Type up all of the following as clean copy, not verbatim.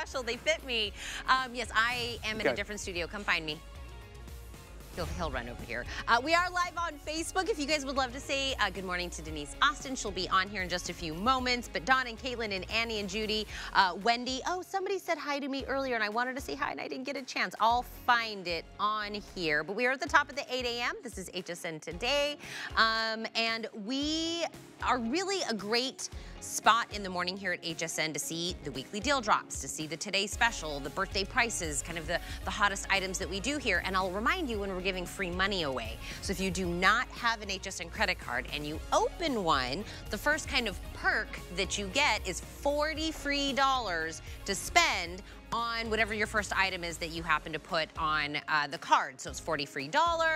special. They fit me. Yes, I am in a different studio. Come find me. He'll run over here. We are live on Facebook. If you guys would love to say good morning to Denise Austin, she'll be on here in just a few moments. But Dawn and Caitlin and Annie and Judy, Wendy. Oh, somebody said hi to me earlier and I wanted to say hi and I didn't get a chance. I'll find it on here. But we are at the top of the 8 a.m. This is HSN Today. And we are really a great spot in the morning here at HSN to see the weekly deal drops, to see the Today Special, the birthday prices, kind of the hottest items that we do here. And I'll remind you when we're giving free money away. So if you do not have an HSN credit card and you open one, the first kind of perk that you get is $40 free to spend on whatever your first item is that you happen to put on the card. So it's $40 free.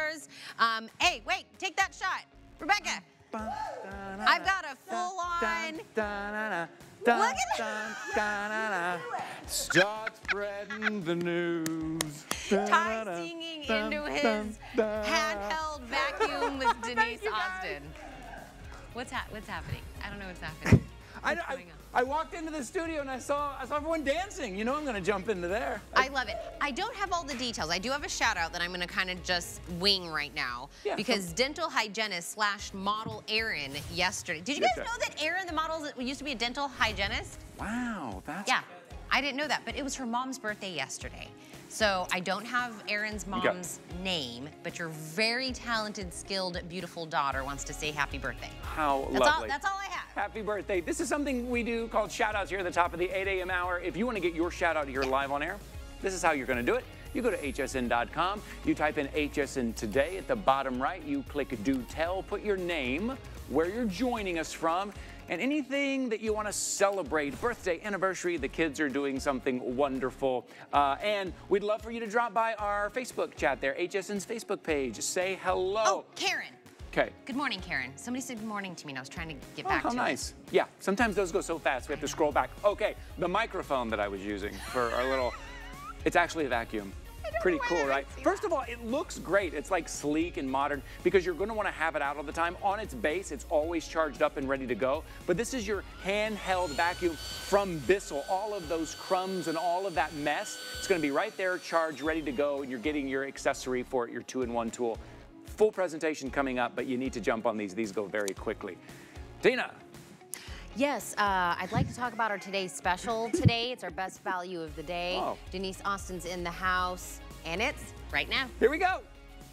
Hey, wait, take that shot. Rebecca. I've got a full-on. Look at that. Start spreading the news. Ty singing into his handheld vacuum with Denise Austin. What's happening? I don't know what's happening. I walked into the studio and I saw everyone dancing. You know I'm going to jump into there. I love it. I don't have all the details. I do have a shout out that I'm going to kind of just wing right now because dental hygienist / model Erin yesterday. Did you guys know that Erin, the model, used to be a dental hygienist? Wow, that's I didn't know that, but it was her mom's birthday yesterday. So I don't have Erin's mom's name, but your very talented, skilled, beautiful daughter wants to say happy birthday. How lovely. That's all I have. Happy birthday. This is something we do called shout outs here at the top of the 8 a.m. hour. If you want to get your shout out here live on air, this is how you're going to do it. You go to hsn.com, you type in HSN Today. At the bottom right, you click Do Tell, put your name, where you're joining us from, and anything that you want to celebrate, birthday, anniversary, the kids are doing something wonderful. And we'd love for you to drop by our Facebook chat there, HSN's Facebook page. Say hello. Oh, Karen. Okay. Good morning, Karen. Somebody said good morning to me and I was trying to get back to it. Oh, how nice. Yeah, sometimes those go so fast we have to scroll back. Okay, the microphone that I was using for our little, it's actually a vacuum. Pretty cool, right? First of all, it looks great. It's like sleek and modern because you're going to want to have it out all the time. On its base, it's always charged up and ready to go. But this is your handheld vacuum from Bissell. All of those crumbs and all of that mess, it's going to be right there, charged, ready to go, and you're getting your accessory for it, your 2-in-1 tool. Full presentation coming up, but you need to jump on these. These go very quickly. Tina. Yes, I'd like to talk about our today's special today. It's our best value of the day. Oh. Denise Austin's in the house, and it's right now. Here we go.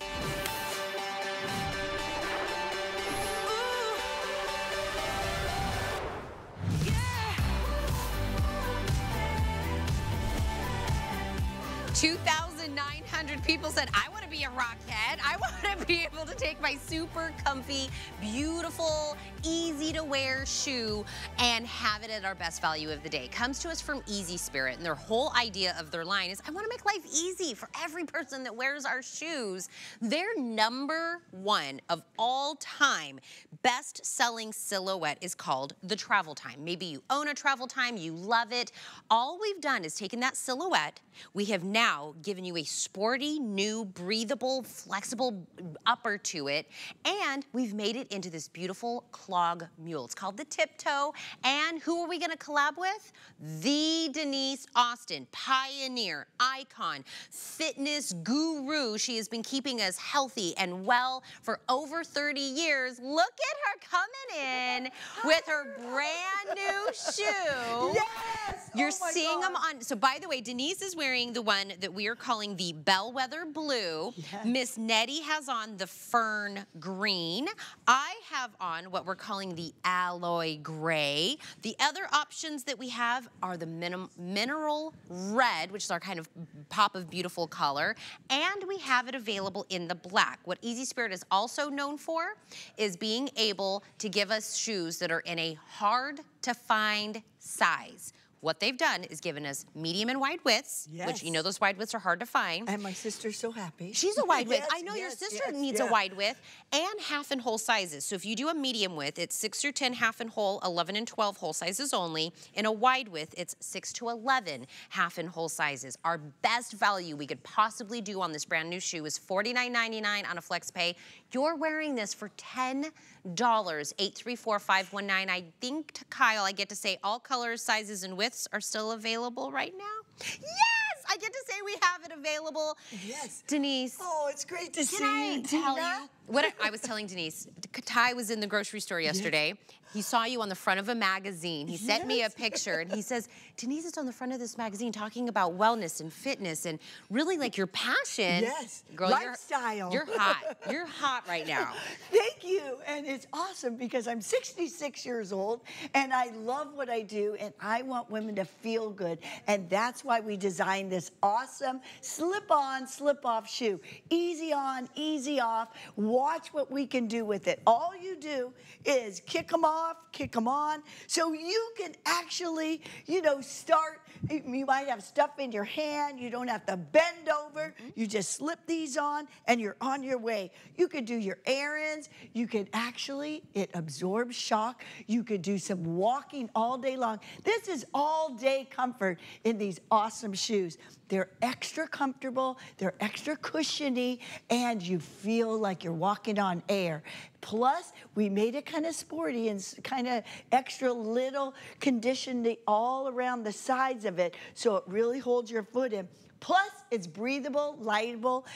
Yeah. 2,900 people said, I want to be a rockhead. I want to be able to take my super comfy, beautiful, easy to wear shoe and have it at our best value of the day. It comes to us from Easy Spirit, and their whole idea of their line is, I want to make life easy for every person that wears our shoes. Their #1 of all time best-selling silhouette is called the Travel Time. Maybe you own a Travel Time, you love it. All we've done is taken that silhouette, we have now given you a sporty, new, breathable, flexible upper to it, and we've made it into this beautiful clog mule. It's called the Tiptoe, and who are we gonna collab with? The Denise Austin, pioneer, icon, fitness guru. She has been keeping us healthy and well for over 30 years. Look at her coming in with her brand new shoe. Yes! You're seeing them on, so by the way, Denise is wearing the one that we are calling the Bellwether Blue. Yes. Miss Nettie has on the Fern Green. I have on what we're calling the Alloy Gray. The other options that we have are the Mineral Red, which is our kind of pop of beautiful color, and we have it available in the black. What Easy Spirit is also known for is being able to give us shoes that are in a hard to find size. What they've done is given us medium and wide widths, which you know those wide widths are hard to find. And my sister's so happy. She's a wide width. I know your sister needs a wide width, and half and whole sizes. So if you do a medium width, it's 6 through 10 half and whole, 11 and 12 whole sizes only. In a wide width, it's 6 to 11 half and whole sizes. Our best value we could possibly do on this brand new shoe is $49.99 on a flex pay. You're wearing this for $10, 834-519. I think, to Kyle, I get to say all colors, sizes, and widths are still available right now. Yes, I get to say we have it available. Yes. Denise. Oh, it's great to see Can I you, tell Tina. you what I was telling Denise? Ty was in the grocery store yesterday. Yes. He saw you on the front of a magazine. He sent me a picture and he says, Denise is on the front of this magazine talking about wellness and fitness and really like your passion. Yes, girl, lifestyle. You're hot. You're hot right now. Thank you. And it's awesome because I'm 66 years old and I love what I do and I want women to feel good. And that's why we designed this awesome slip-on, slip-off shoe. Easy on, easy off. Watch what we can do with it. All you do is kick them off, kick them on, so you can actually, you know, start. You might have stuff in your hand. You don't have to bend over. You just slip these on and you're on your way. You could do your errands. You could actually, it absorbs shock. You could do some walking all day long. This is all day comfort in these awesome shoes. They're extra comfortable, they're extra cushiony, and you feel like you're walking on air. Plus, we made it kind of sporty and kind of extra little conditioned all around the sides of it, so it really holds your foot in. Plus, it's breathable, lightable,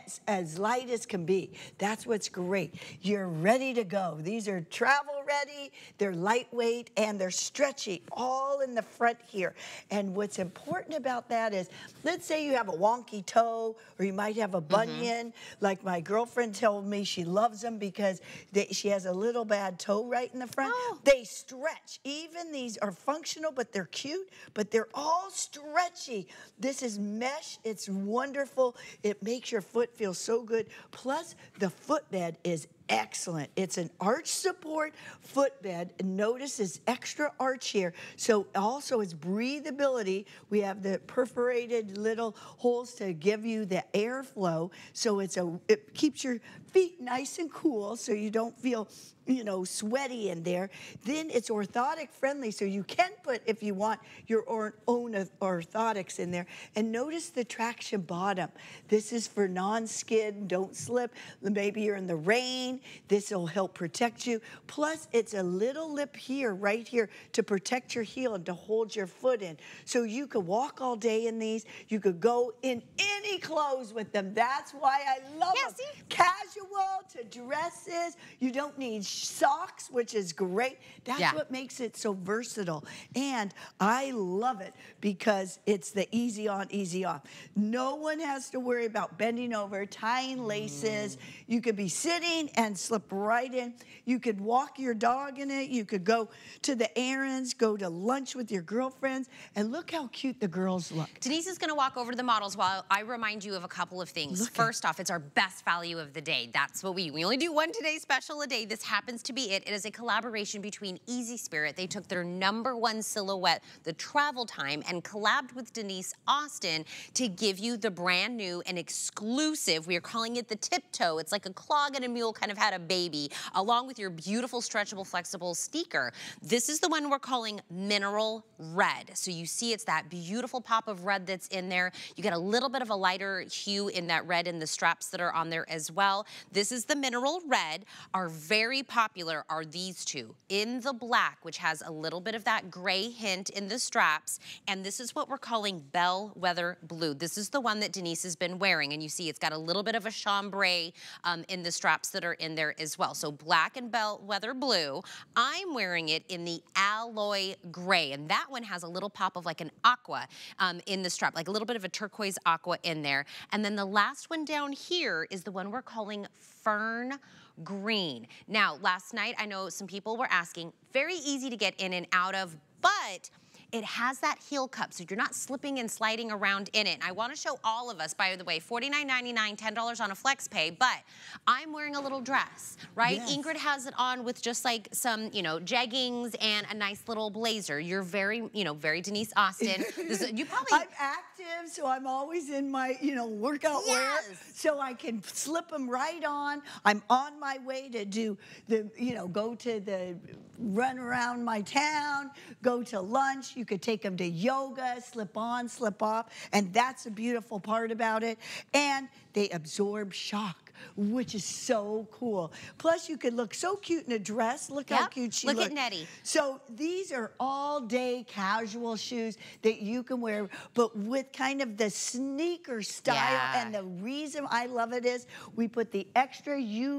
as light as can be. That's what's great. You're ready to go. These are travel ready, they're lightweight, and they're stretchy, all in the front here. And what's important about that is, let's say you have a wonky toe, or you might have a bunion. Like my girlfriend told me she loves them because she has a little bad toe right in the front. Oh. They stretch. Even these are functional, but they're cute, but they're all stretchy. This is mesh. It's wonderful. It makes your foot feel so good. Plus, the footbed is excellent. It's an arch support footbed. Notice this extra arch here. So also its breathability. We have the perforated little holes to give you the airflow. So it keeps your feet nice and cool so you don't feel, you know, sweaty in there. Then it's orthotic friendly, so you can put, if you want, your own orthotics in there. And notice the traction bottom. This is for non-skid, don't slip. Maybe you're in the rain. This will help protect you. Plus, it's a little lip here, right here, to protect your heel and to hold your foot in. So you could walk all day in these. You could go in any clothes with them. That's why I love them. See? Casual to dresses. You don't need socks, which is great. That's what makes it so versatile. And I love it because it's the easy on, easy off. No one has to worry about bending over, tying laces. You could be sitting and slip right in. You could walk your dog in it. You could go to the errands, go to lunch with your girlfriends, and look how cute the girls look. Denise is going to walk over to the models while I remind you of a couple of things. First off, it's our best value of the day. That's what we only do one today special a day. This happens to be it. It is a collaboration between Easy Spirit. They took their #1 silhouette, the Travel Time, and collabed with Denise Austin to give you the brand new and exclusive, we are calling it the Tiptoe. It's like a clog and a mule kind of had a baby, along with your beautiful stretchable flexible sneaker. This is the one we're calling Mineral Red. So you see it's that beautiful pop of red that's in there. You get a little bit of a lighter hue in that red in the straps that are on there as well. This is the Mineral Red. Our very popular are these two in the black, which has a little bit of that gray hint in the straps. And this is what we're calling Bellwether Blue. This is the one that Denise has been wearing. And you see it's got a little bit of a chambray in the straps that are in there as well. So black and Bellwether Blue. I'm wearing it in the Alloy Gray. And that one has a little pop of like an aqua in the strap, like a little bit of a turquoise aqua in there. And then the last one down here is the one we're calling Fern Green. Now, last night, I know some people were asking, very easy to get in and out of, but it has that heel cup, so you're not slipping and sliding around in it. And I want to show all of us, by the way, $49.99, $10 on a flex pay, but I'm wearing a little dress, right? Yes. Ingrid has it on with just like some, you know, jeggings and a nice little blazer. You're very, you know, very Denise Austin. You probably... I'm active, so I'm always in my, you know, workout wear, so I can slip them right on. I'm on my way to do the, you know, go to the run around my town, go to lunch. You could take them to yoga, slip on, slip off, and that's a beautiful part about it. And they absorb shock. which is so cool. Plus, you could look so cute in a dress. Look how cute she looks. Look at Nettie. So these are all-day casual shoes that you can wear, but with kind of the sneaker style. Yeah. And the reason I love it is we put the extra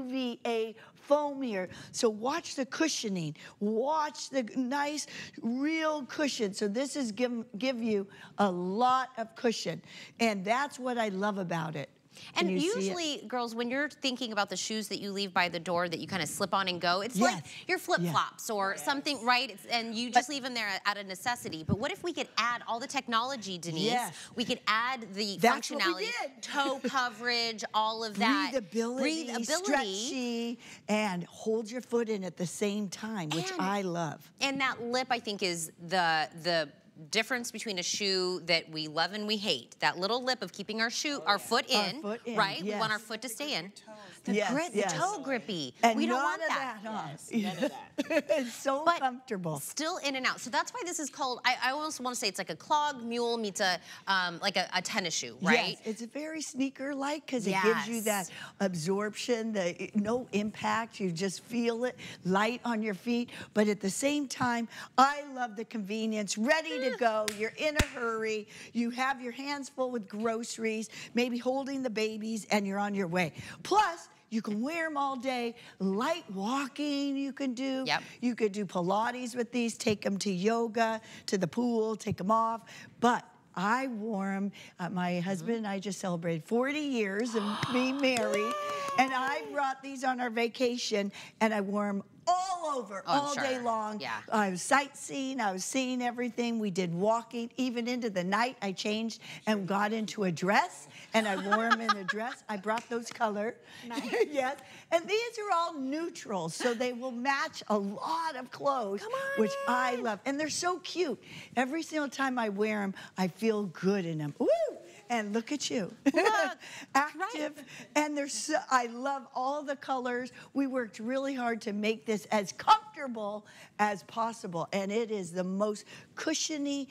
UVA foam here. So watch the cushioning. Watch the nice, real cushion. So this is give you a lot of cushion. And that's what I love about it. And usually, girls, when you're thinking about the shoes that you leave by the door that you kind of slip on and go, it's like your flip-flops or something, right? And you just leave them there out of necessity. But what if we could add all the technology, Denise? Yes. We could add the That's functionality, what we did. toe coverage, all of that. Breathability, stretchy, and hold your foot in at the same time, which I love. And that lip, I think, is the difference between a shoe that we love and we hate. That little lip of keeping our foot in, right? We want our foot to stay in. The toe grippy. And we don't none want of that. None of that. It's so comfortable. Still in and out. So that's why this is called, I almost want to say it's like a clog mule meets like a tennis shoe, right? Yes, it's very sneaker-like because it gives you that absorption, no impact. You just feel it light on your feet. But at the same time, I love the convenience. Ready to go. You're in a hurry. You have your hands full with groceries, maybe holding the babies, and you're on your way. Plus, you can wear them all day. Light walking you can do. You could do Pilates with these, take them to yoga, to the pool, take them off. But I wore them. My husband and I just celebrated 40 years of being married. And I brought these on our vacation, and I wore them all over, all day long. I was sightseeing, I was seeing everything. We did walking, even into the night. I changed and got into a dress, and I wore them in a dress. I brought those color. Yes. And these are all neutral, so they will match a lot of clothes, which I love. And they're so cute. Every single time I wear them, I feel good in them. Woo! And look at you. Look, active. And they're so, I love all the colors. We worked really hard to make this as comfortable as possible. And it is the most cushiony,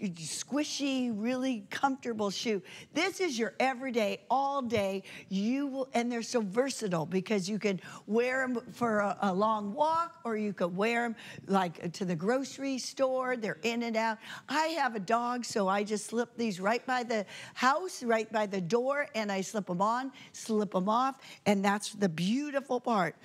squishy, really comfortable shoe. This is your everyday, all day. You will, and they're so versatile because you can wear them for a long walk, or you could wear them like to the grocery store. They're in and out. I have a dog, so I just slip these right by the house, right by the door, and I slip them on, slip them off, and that's the beautiful part.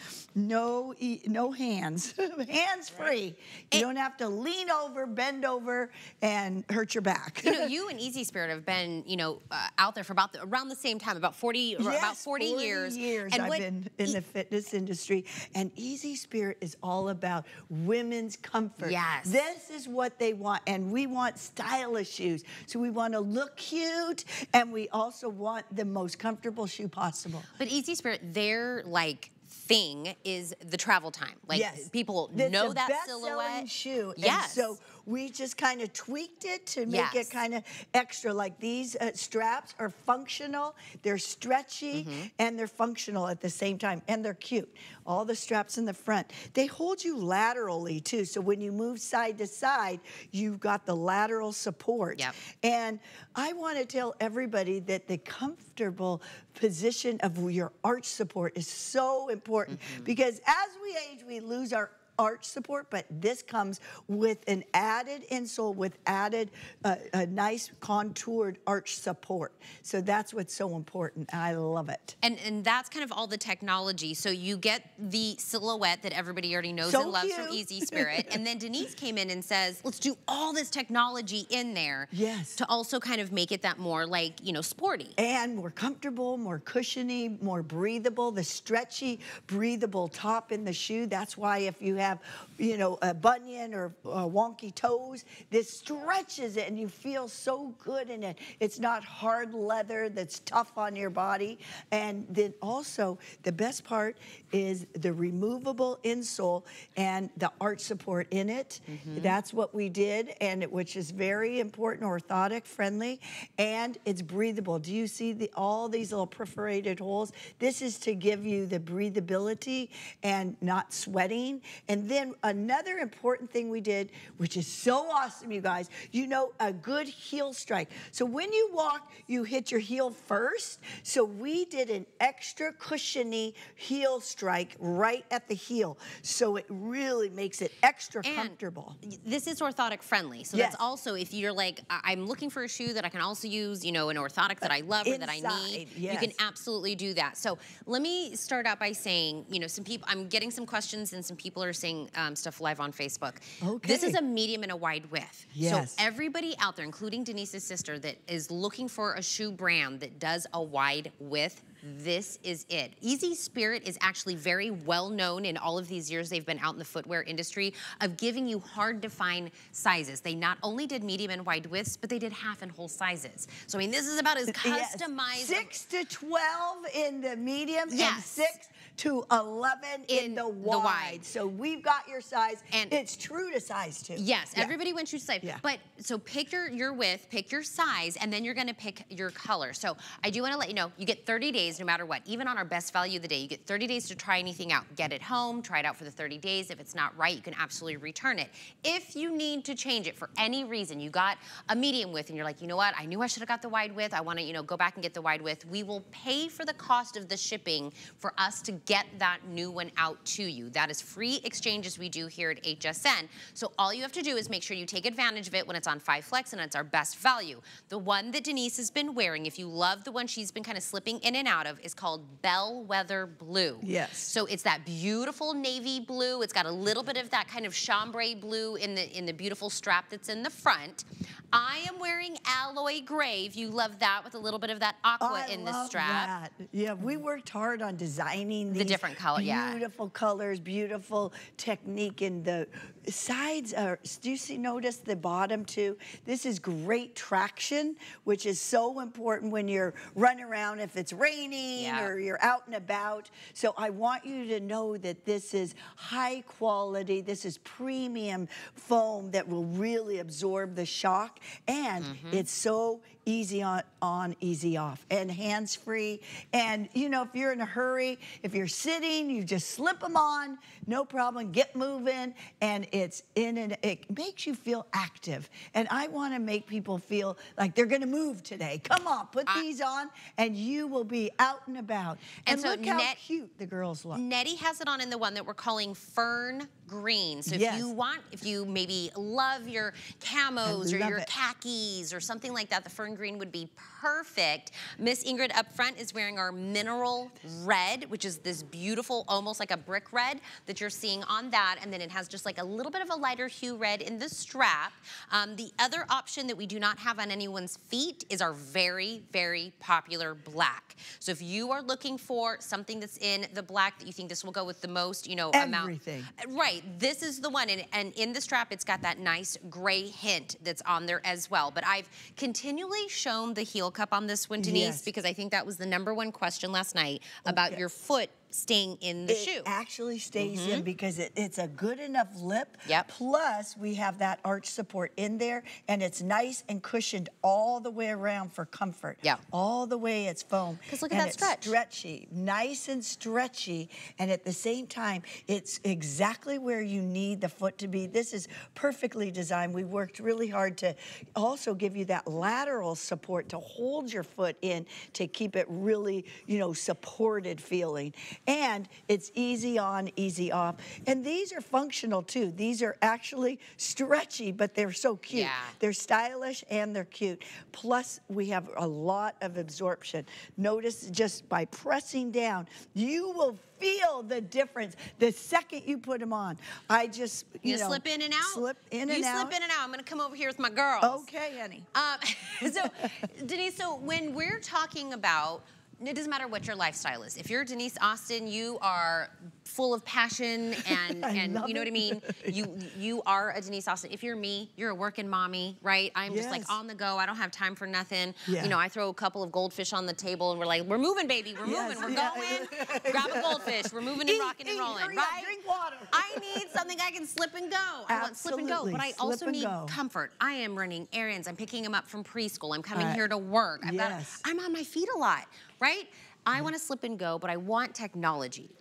No hands, hands free. You don't have to lean over, bend over, and hurt your back. You know, you and Easy Spirit have been, out there for around the same time, about 40 years. 40 years and I've been in the fitness industry, and Easy Spirit is all about women's comfort. Yes. This is what they want, and we want stylish shoes. So we want to look cute, and we also want the most comfortable shoe possible. But Easy Spirit, they're like thing is the travel time. Like people know that silhouette. Shoe. Yes. And so we just kind of tweaked it to make it kind of extra. Like these straps are functional, they're stretchy, and they're functional at the same time, and they're cute. All the straps in the front. They hold you laterally too, so when you move side to side, you've got the lateral support. And I want to tell everybody that the comfortable position of your arch support is so important because as we age, we lose our arch support, but this comes with an added insole with added a nice contoured arch support. So that's what's so important. I love it. And that's kind of all the technology. So you get the silhouette that everybody already knows and loves from Easy Spirit. And then Denise came in and says, let's do all this technology in there to also kind of make it that more like, sporty. And more comfortable, more cushiony, more breathable, the stretchy, breathable top in the shoe. That's why if you have, a bunion or wonky toes, this stretches it and you feel so good in it. It's not hard leather that's tough on your body. And then also the best part is the removable insole and the arch support in it. That's what we did, and which is very important, orthotic friendly, and it's breathable. Do you see all these little perforated holes? This is to give you the breathability and not sweating. And And then another important thing we did, which is so awesome, you guys, you know, a good heel strike. So when you walk, you hit your heel first. So we did an extra cushiony heel strike right at the heel. So it really makes it extra comfortable. This is orthotic friendly. So that's also, if you're like, I'm looking for a shoe that I can also use, you know, an orthotic that I love or that I need, you can absolutely do that. So let me start out by saying, you know, some people, I'm getting some questions and some people are saying stuff live on Facebook. Okay. This is a medium and a wide width. Yes. So everybody out there, including Denise's sister, that is looking for a shoe brand that does a wide width, this is it. Easy Spirit is actually very well known in all of these years they've been out in the footwear industry of giving you hard to find sizes. They not only did medium and wide widths, but they did half and whole sizes. So I mean, this is about as customized. 6 to 12 in the medium and 6 to 11 in the wide. So we've got your size, and it's true to size too. Yes, everybody went true to size. But so pick your width, pick your size, and then you're gonna pick your color. So I do wanna let you know, you get 30 days no matter what. Even on our best value of the day, you get 30 days to try anything out. Get it home, try it out for the 30 days. If it's not right, you can absolutely return it. If you need to change it for any reason, you got a medium width and you're like, you know what, I knew I should have got the wide width. I wanna, you know, go back and get the wide width. We will pay for the cost of the shipping for us to get that new one out to you. That is free exchanges we do here at HSN. So all you have to do is make sure you take advantage of it when it's on 5 Flex and it's our best value. The one that Denise has been wearing, if you love the one she's been kind of slipping in and out of, is called Bellwether Blue. Yes. So it's that beautiful navy blue. It's got a little bit of that kind of chambray blue in the beautiful strap that's in the front. I am wearing alloy gray. If you love that, with a little bit of that aqua in the strap. That. Yeah, we worked hard on designing these the different color, beautiful colors, beautiful technique in the sides. Do you notice the bottom too? This is great traction, which is so important when you're running around if it's raining or you're out and about. So I want you to know that this is high quality. This is premium foam that will really absorb the shock, and it's so easy on, easy off, and hands-free. And, you know, if you're in a hurry, if you're sitting, you just slip them on, no problem, get moving, and it's in, and it makes you feel active. And I want to make people feel like they're going to move today. Come on, put these on, and you will be out and about. And so look how cute the girls look. Nettie has it on in the one that we're calling Fern Green. So if you want, if you maybe love your camos or your khakis or something like that, the Fern Green would be perfect. Miss Ingrid up front is wearing our Mineral Red, which is this beautiful, almost like a brick red that you're seeing on that. And then it has just like a little bit of a lighter hue red in the strap. The other option that we do not have on anyone's feet is our very, very popular black. So if you are looking for something that's in the black that you think this will go with the most, you know, amount. Right, this is the one. And in the strap, it's got that nice gray hint that's on there as well. But I've continually shown the heel cup on this one, Denise, because I think that was the #1 question last night about your foot staying in the shoe. It actually stays in because it's a good enough lip. Plus, we have that arch support in there, and it's nice and cushioned all the way around for comfort. All the way it's foam. Because look at that stretch. Stretchy, nice and stretchy, and at the same time, it's exactly where you need the foot to be. This is perfectly designed. We worked really hard to also give you that lateral support to hold your foot in to keep it really, you know, supported feeling. And it's easy on, easy off. And these are functional too. These are actually stretchy, but they're so cute. They're stylish and they're cute. Plus, we have a lot of absorption. Notice just by pressing down, you will feel the difference the second you put them on. I just, you know, slip in and out? Slip in and out. You slip in and out. I'm going to come over here with my girls. Okay, honey. So, Denise, so when we're talking about, it doesn't matter what your lifestyle is. If you're Denise Austin, you are full of passion and you know what I mean? You are a Denise Austin. If you're me, you're a working mommy, right? I'm just like on the go. I don't have time for nothing. You know, I throw a couple of goldfish on the table and we're like, we're moving, baby. We're moving. We're going. Grab a goldfish. We're moving and rocking and rolling, right? Drink water. I need something I can slip and go. I want slip and go, but I also need comfort. I am running errands. I'm picking them up from preschool. I'm coming here to work. I'm on my feet a lot, right? I want to slip and go, but I want technology.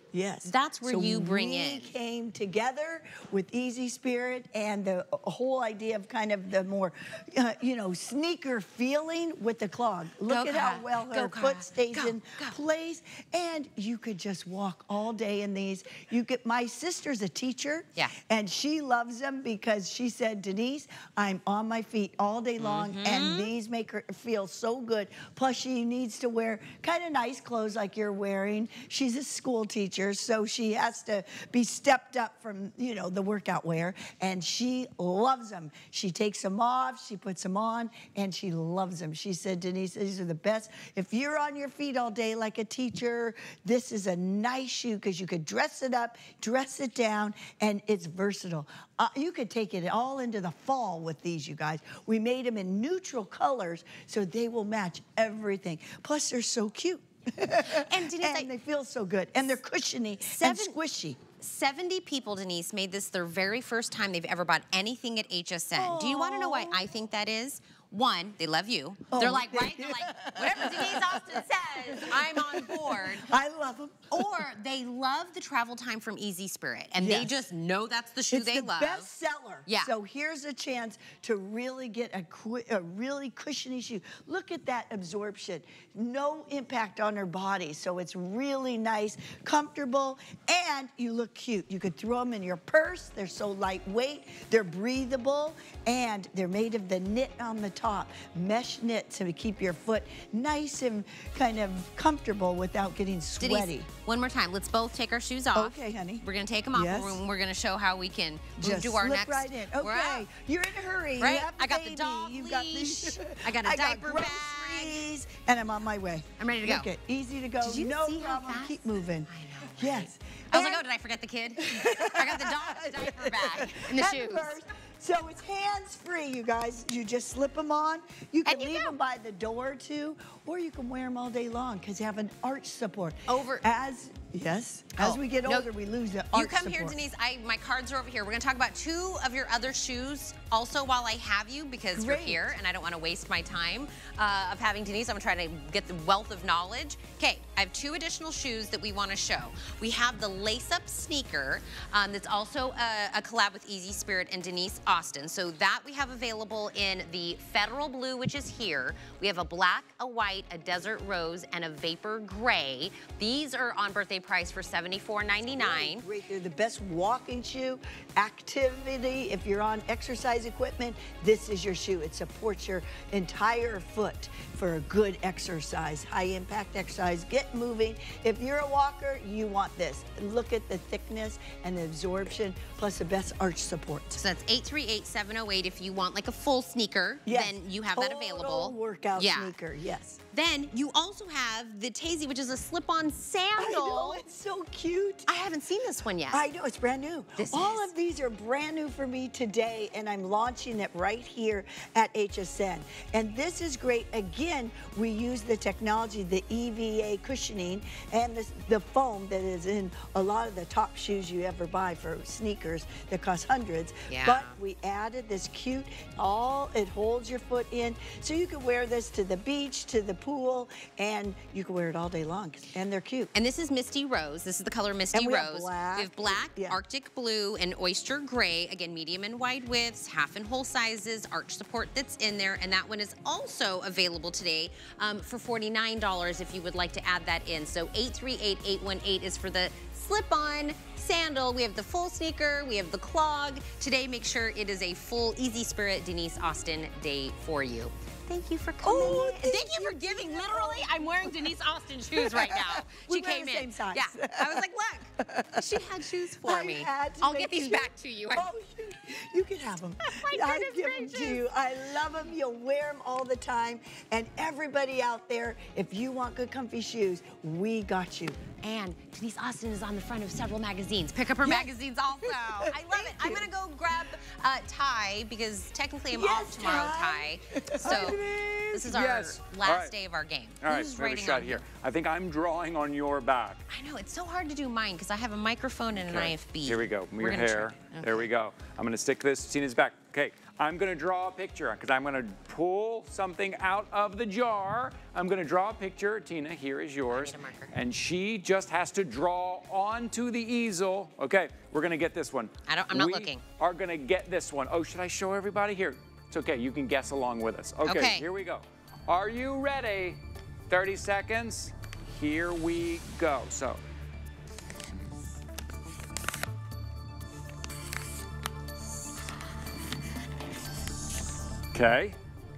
Yes. That's where you bring in. We came together with Easy Spirit and the whole idea of kind of the more, you know, sneaker feeling with the clog. Look at how well her foot stays in place. And you could just walk all day in these. You get, my sister's a teacher. Yeah. And she loves them because she said, Denise, I'm on my feet all day long and these make her feel so good. Plus she needs to wear kind of nice clothes like you're wearing. She's a school teacher, so she has to be stepped up from, you know, the workout wear, and she loves them. She takes them off, she puts them on, and she loves them. She said, Denise, these are the best. If you're on your feet all day like a teacher, this is a nice shoe because you could dress it up, dress it down, and it's versatile. You could take it all into the fall with these, you guys. We made them in neutral colors so they will match everything. Plus, they're so cute. And Denise, they feel so good, and they're cushiony and squishy. 70 people, Denise, made this their very first time they've ever bought anything at HSN. Do you want to know why I think that is? One, they love you. They're like, right? They're like, whatever Denise Austin says, I'm on board. I love them. Or they love the travel time from Easy Spirit, and they just know that's the shoe they love. It's the best seller. Yeah. So here's a chance to really get a really cushiony shoe. Look at that absorption. No impact on her body, so it's really nice, comfortable, and you look cute. You could throw them in your purse. They're so lightweight. They're breathable, and they're made of the knit on the top, mesh knit to keep your foot nice and kind of comfortable without getting sweaty. Denise, one more time. Let's both take our shoes off. Okay, honey. We're going to take them off. We're going to show how we can move to our slip next. right in. Okay, you're in a hurry. Right? You have I got baby. the dog You've leash. Got I got a diaper bag. And I'm on my way. I'm ready to go. Okay, easy to go. Did you no see how problem. fast? Keep moving. I know. Yes. I was like, oh, did I forget the kid? I got the dog diaper bag and the shoes. So it's hands-free, you guys. You just slip them on. You can leave them by the door, too, or you can wear them all day long because they have an arch support. As we get older, we lose the arch support. You come here, Denise. My cards are over here. We're going to talk about 2 of your other shoes also while I have you because you're here, and I don't want to waste my time of having Denise. I'm trying to get the wealth of knowledge. Okay, I have 2 additional shoes that we want to show. We have the lace-up sneaker that's also a collab with Easy Spirit and Denise Austin. So that we have available in the Federal Blue, which is here. We have a black, a white, a desert rose, and a vapor gray. These are on birthday price for $74.99. Great. They're the best walking shoe, activity. If you're on exercise equipment, this is your shoe. It supports your entire foot for a good exercise, high impact exercise. Get moving. If you're a walker, you want this. Look at the thickness and the absorption, plus the best arch support. So that's 838-708 if you want like a full sneaker, then you have that available. Total workout sneaker, yes. Then you also have the Tazy, which is a slip-on sandal. I know, it's so cute. I haven't seen this one yet. I know, it's brand new. All of these are brand new for me today, and I'm launching it right here at HSN. And this is great. Again, we use the technology, the EVA cushioning, and the foam that is in a lot of the top shoes you ever buy for sneakers that cost hundreds. Yeah. But we added this cute, it holds your foot in, so you can wear this to the beach, to the pool, and you can wear it all day long, and they're cute. And this is Misty Rose. This is the color Misty and we Rose. Have black. We have black, Arctic blue, and oyster gray. Again, medium and wide widths, half and whole sizes, arch support that's in there, and that one is also available today for $49 if you would like to add that in. So 838-818 is for the slip-on sandal. We have the full sneaker, we have the clog. Today, make sure it is a full Easy Spirit Denise Austin day for you. Thank you for coming. Oh, thank you for giving. Literally, I'm wearing Denise Austin shoes right now. She came the in. Same size. Yeah, I was like, look, she had shoes for me. I'll get these back to you. Oh, you can have them. I give them to you. I love them. You'll wear them all the time. And everybody out there, if you want good, comfy shoes, we got you. And Denise Austin is on the front of several magazines. Pick up her magazines also. I love it. I'm going to go grab Ty because technically I'm off tomorrow, Ty. So this is our last day of our game. All right, we have a shot here. I think I'm drawing on your back. I know, it's so hard to do mine because I have a microphone and an IFB. Here we go. Your hair. There we go. I'm going to stick this. Tina's back. Okay. I'm gonna draw a picture because I'm gonna pull something out of the jar. I'm gonna draw a picture. Tina, here is yours. I need a marker. And she just has to draw onto the easel. Okay, we're gonna get this one. I'm not looking. We are gonna get this one. Oh, should I show everybody? Here, it's okay, you can guess along with us. Okay, here we go. Are you ready? 30 seconds, here we go. So. Okay.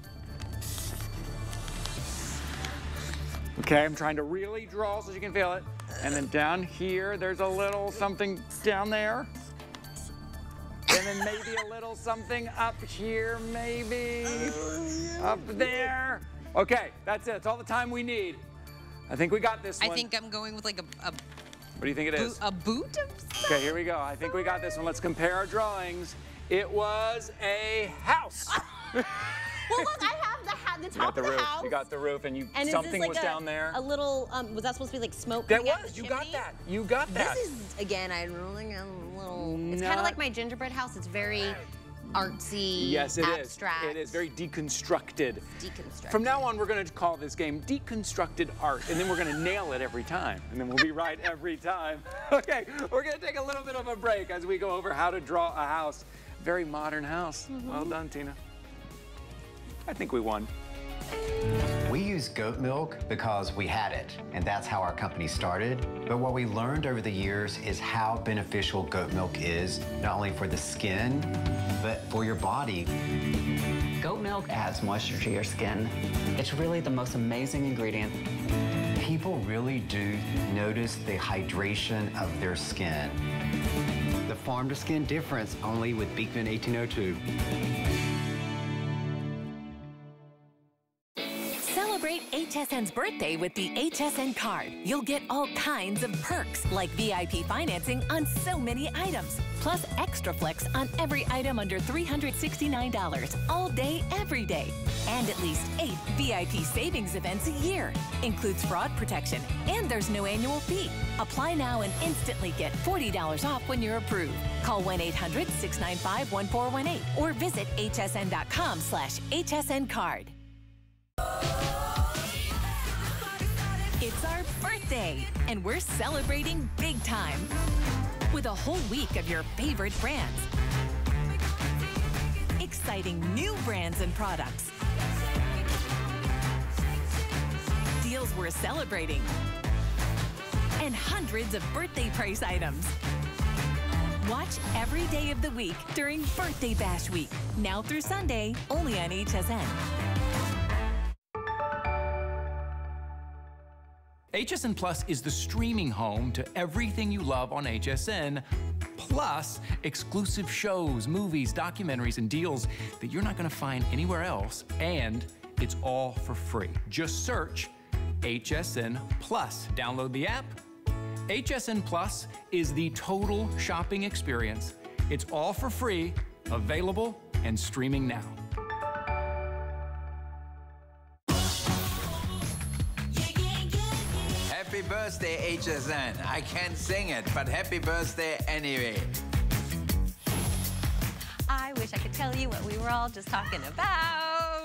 Okay, I'm trying to really draw so you can feel it. And then down here, there's a little something down there. And then maybe a little something up here, maybe. Up there. Okay, that's it. That's all the time we need. I think we got this one. I think I'm going with like a what do you think it is? A boot of some Okay, here we go. I think we got this one. Let's compare our drawings. It was a house. Well, look, I have the top of the house. You got the roof, and And something like was down there. A little, was that supposed to be like smoke? That coming out was. the You got chimney? that. You got that. This is, again, I don't think a little. It's kind of like my gingerbread house. It's very artsy, yes, it abstract. is. It is very deconstructed. Deconstructed. From now on, we're going to call this game Deconstructed Art, and then we're going to nail it every time, and then we'll be right every time. Okay, we're going to take a little bit of a break as we go over how to draw a house. Very modern house. Well done, Tina. I think we won. We use goat milk because we had it, and that's how our company started. But what we learned over the years is how beneficial goat milk is, not only for the skin, but for your body. Goat milk adds moisture to your skin. It's really the most amazing ingredient. People really do notice the hydration of their skin. The farm-to-skin difference only with Beekman 1802. Celebrate HSN's birthday with the HSN card. You'll get all kinds of perks, like VIP financing on so many items, plus extra flex on every item under $369, all day, every day. And at least 8 VIP savings events a year. Includes fraud protection, and there's no annual fee. Apply now and instantly get $40 off when you're approved. Call 1-800-695-1418 or visit hsn.com/HSN card. It's our birthday, and we're celebrating big time with a whole week of your favorite brands. Exciting new brands and products. Deals we're celebrating. And hundreds of birthday price items. Watch every day of the week during Birthday Bash Week, now through Sunday, only on HSN. HSN Plus is the streaming home to everything you love on HSN, plus exclusive shows, movies, documentaries, and deals that you're not going to find anywhere else, and it's all for free. Just search HSN Plus. Download the app. HSN Plus is the total shopping experience. It's all for free, available, and streaming now. Happy birthday, HSN. I can't sing it, but happy birthday anyway. I wish I could tell you what we were all just talking about.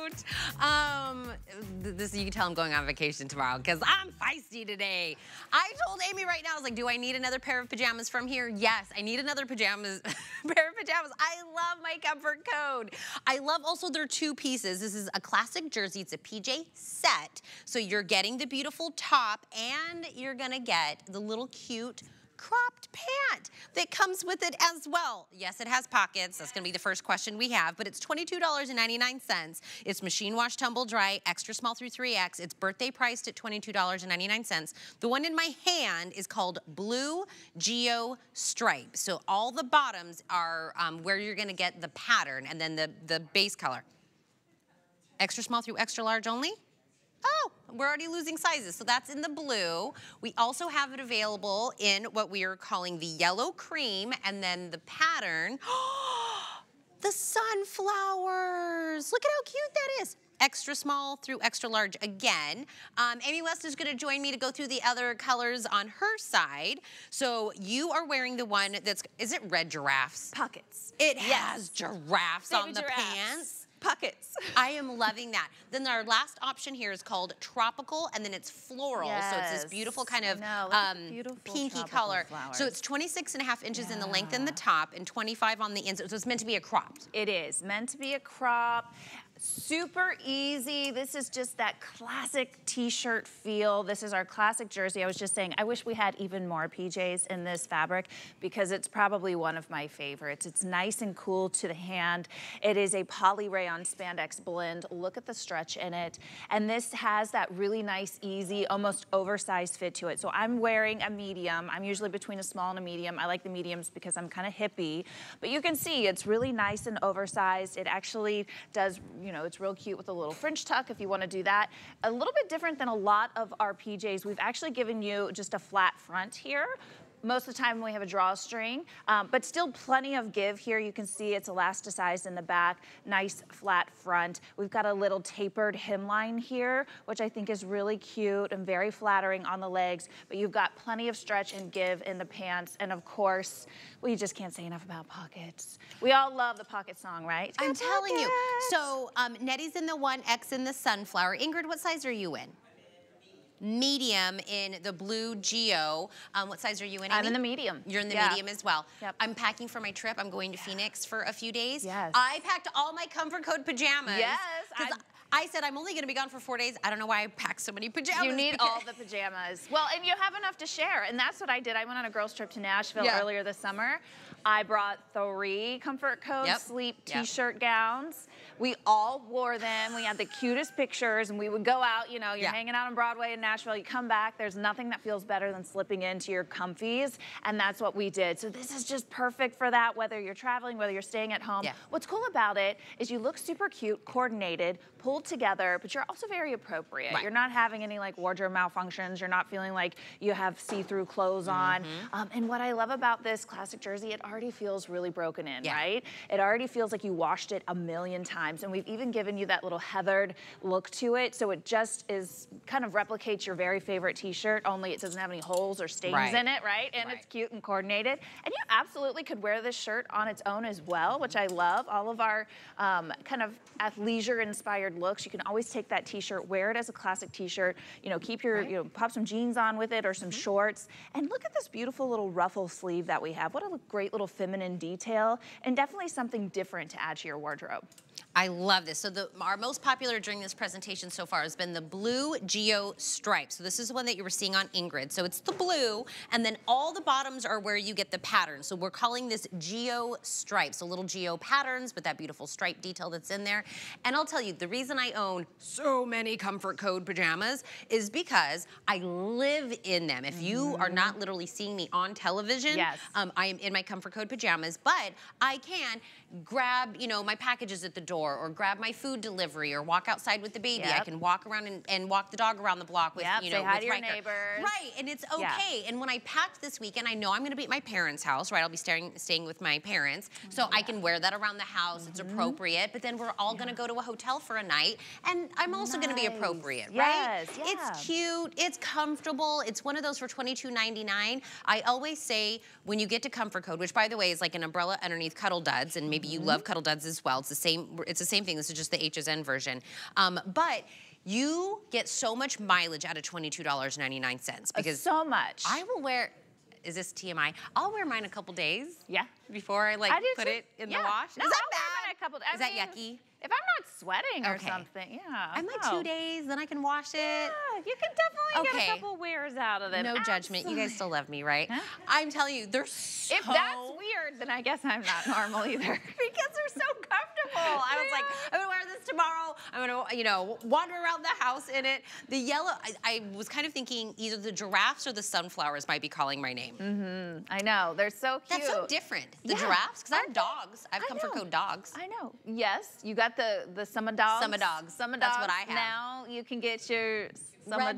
You can tell I'm going on vacation tomorrow because I'm feisty today. I told Amy right now, I was like, do I need another pair of pajamas from here? Yes, I need another pair of pajamas. I love my comfort code. I love also their two pieces. This is a classic jersey. It's a PJ set. So you're getting the beautiful top and you're gonna get the little cute cropped pant that comes with it as well. Yes, it has pockets. That's gonna be the first question we have, but it's $22.99. It's machine wash, tumble dry, extra small through 3X. It's birthday priced at $22.99. The one in my hand is called Blue Geo Stripe. So all the bottoms are where you're gonna get the pattern and then the base color. Extra small through extra large only? Oh, we're already losing sizes, so that's in the blue. We also have it available in what we are calling the yellow cream, and then the pattern, the sunflowers. Look at how cute that is. extra small through extra large again. Amy West is going to join me to go through the other colors on her side. So you are wearing the one that's, is it red giraffes? Pockets. It has giraffes Baby on the giraffes. pants. Pockets. I am loving that. Then our last option here is called tropical, and then it's floral. So it's this beautiful kind of pinky color. Flowers. So it's 26.5 inches in the length in the top and 25 on the inside. So it's meant to be a cropped. It is meant to be a crop. Super easy. This is just that classic t-shirt feel. This is our classic jersey. I was just saying, I wish we had even more PJs in this fabric because it's probably one of my favorites. It's nice and cool to the hand. It is a poly rayon spandex blend. Look at the stretch in it. And this has that really nice, easy, almost oversized fit to it. So I'm wearing a medium. I'm usually between a small and a medium. I like the mediums because I'm kind of hippie. But you can see it's really nice and oversized. It actually does, you know, it's real cute with a little French tuck if you want to do that. A little bit different than a lot of our PJs. We've actually given you just a flat front here. Most of the time we have a drawstring, but still plenty of give here. You can see it's elasticized in the back, nice flat front. We've got a little tapered hemline here, which I think is really cute and very flattering on the legs, but you've got plenty of stretch and give in the pants. And of course, we just can't say enough about pockets. We all love the pocket song, right? I'm telling you. So Nettie's in the 1X in the sunflower. Ingrid, what size are you in? Medium in the blue Geo. What size are you in, Amy? I'm in the medium. You're in the medium as well. Yep. I'm packing for my trip. I'm going to Phoenix for a few days. Yes. I packed all my comfort code pajamas. Yes. I said I'm only going to be gone for 4 days. I don't know why I packed so many pajamas. You need all the pajamas. Well, and you have enough to share, and that's what I did. I went on a girls' trip to Nashville earlier this summer. I brought 3 comfort code sleep t-shirt gowns. We all wore them. We had the cutest pictures, and we would go out, you know, you're hanging out on Broadway in Nashville, you come back, there's nothing that feels better than slipping into your comfies, and that's what we did. So this is just perfect for that, whether you're traveling, whether you're staying at home. What's cool about it is you look super cute, coordinated, pulled together, but you're also very appropriate. You're not having any like wardrobe malfunctions. You're not feeling like you have see-through clothes on. And what I love about this classic jersey, it already feels really broken in, right? It already feels like you washed it a million times. And we've even given you that little heathered look to it. So it just is kind of replicates your very favorite t-shirt, only it doesn't have any holes or stains in it, right? And it's cute and coordinated. And you absolutely could wear this shirt on its own as well, which I love. All of our kind of athleisure-inspired looks, you can always take that t-shirt, wear it as a classic t-shirt, you know, keep your, you know, pop some jeans on with it or some shorts. And look at this beautiful little ruffle sleeve that we have. What a great little feminine detail, and definitely something different to add to your wardrobe. I love this. So our most popular during this presentation so far has been the blue Geo stripe. So this is the one that you were seeing on Ingrid. So it's the blue, and then all the bottoms are where you get the pattern. So we're calling this Geo stripe. So little Geo patterns with that beautiful stripe detail that's in there. And I'll tell you, the reason I own so many comfort code pajamas is because I live in them. If you are not literally seeing me on television, I am in my comfort code pajamas, but I can grab, you know, my packages at the door, or grab my food delivery, or walk outside with the baby. I can walk around and walk the dog around the block with, you know, say hi with to your Riker. neighbors. Right, and it's okay. And when I packed this weekend, I know I'm gonna be at my parents' house, right? I'll be staying with my parents. So I can wear that around the house, it's appropriate, but then we're all gonna go to a hotel for a night, and I'm also gonna be appropriate, right? It's cute, it's comfortable, it's one of those for $22.99. I always say, when you get to comfort code, which by the way is like an umbrella underneath Cuddle Duds, and maybe you love Cuddle Duds as well, it's the same thing, this is just the HSN version. But you get so much mileage out of $22.99 because so much. I will wear, is this TMI? I'll wear mine a couple days. Before I put it in the wash. No, is that bad? Is that yucky? If I'm not sweating or something, I'm like 2 days, then I can wash it. You can definitely get a couple wears out of it. No judgment. You guys still love me, right? I'm telling you, they're so... If that's weird, then I guess I'm not normal either. Because they're so comfortable. I was like, I'm gonna wear this tomorrow. I'm gonna, you know, wander around the house in it. The yellow, I was kind of thinking either the giraffes or the sunflowers might be calling my name. I know, they're so cute. That's so different. The giraffes, because I have dogs. I have comfort code dogs. I know. Yes, you got the summer dogs. Summer dogs. Summer That's dogs. what I have. Now you can get your summer Red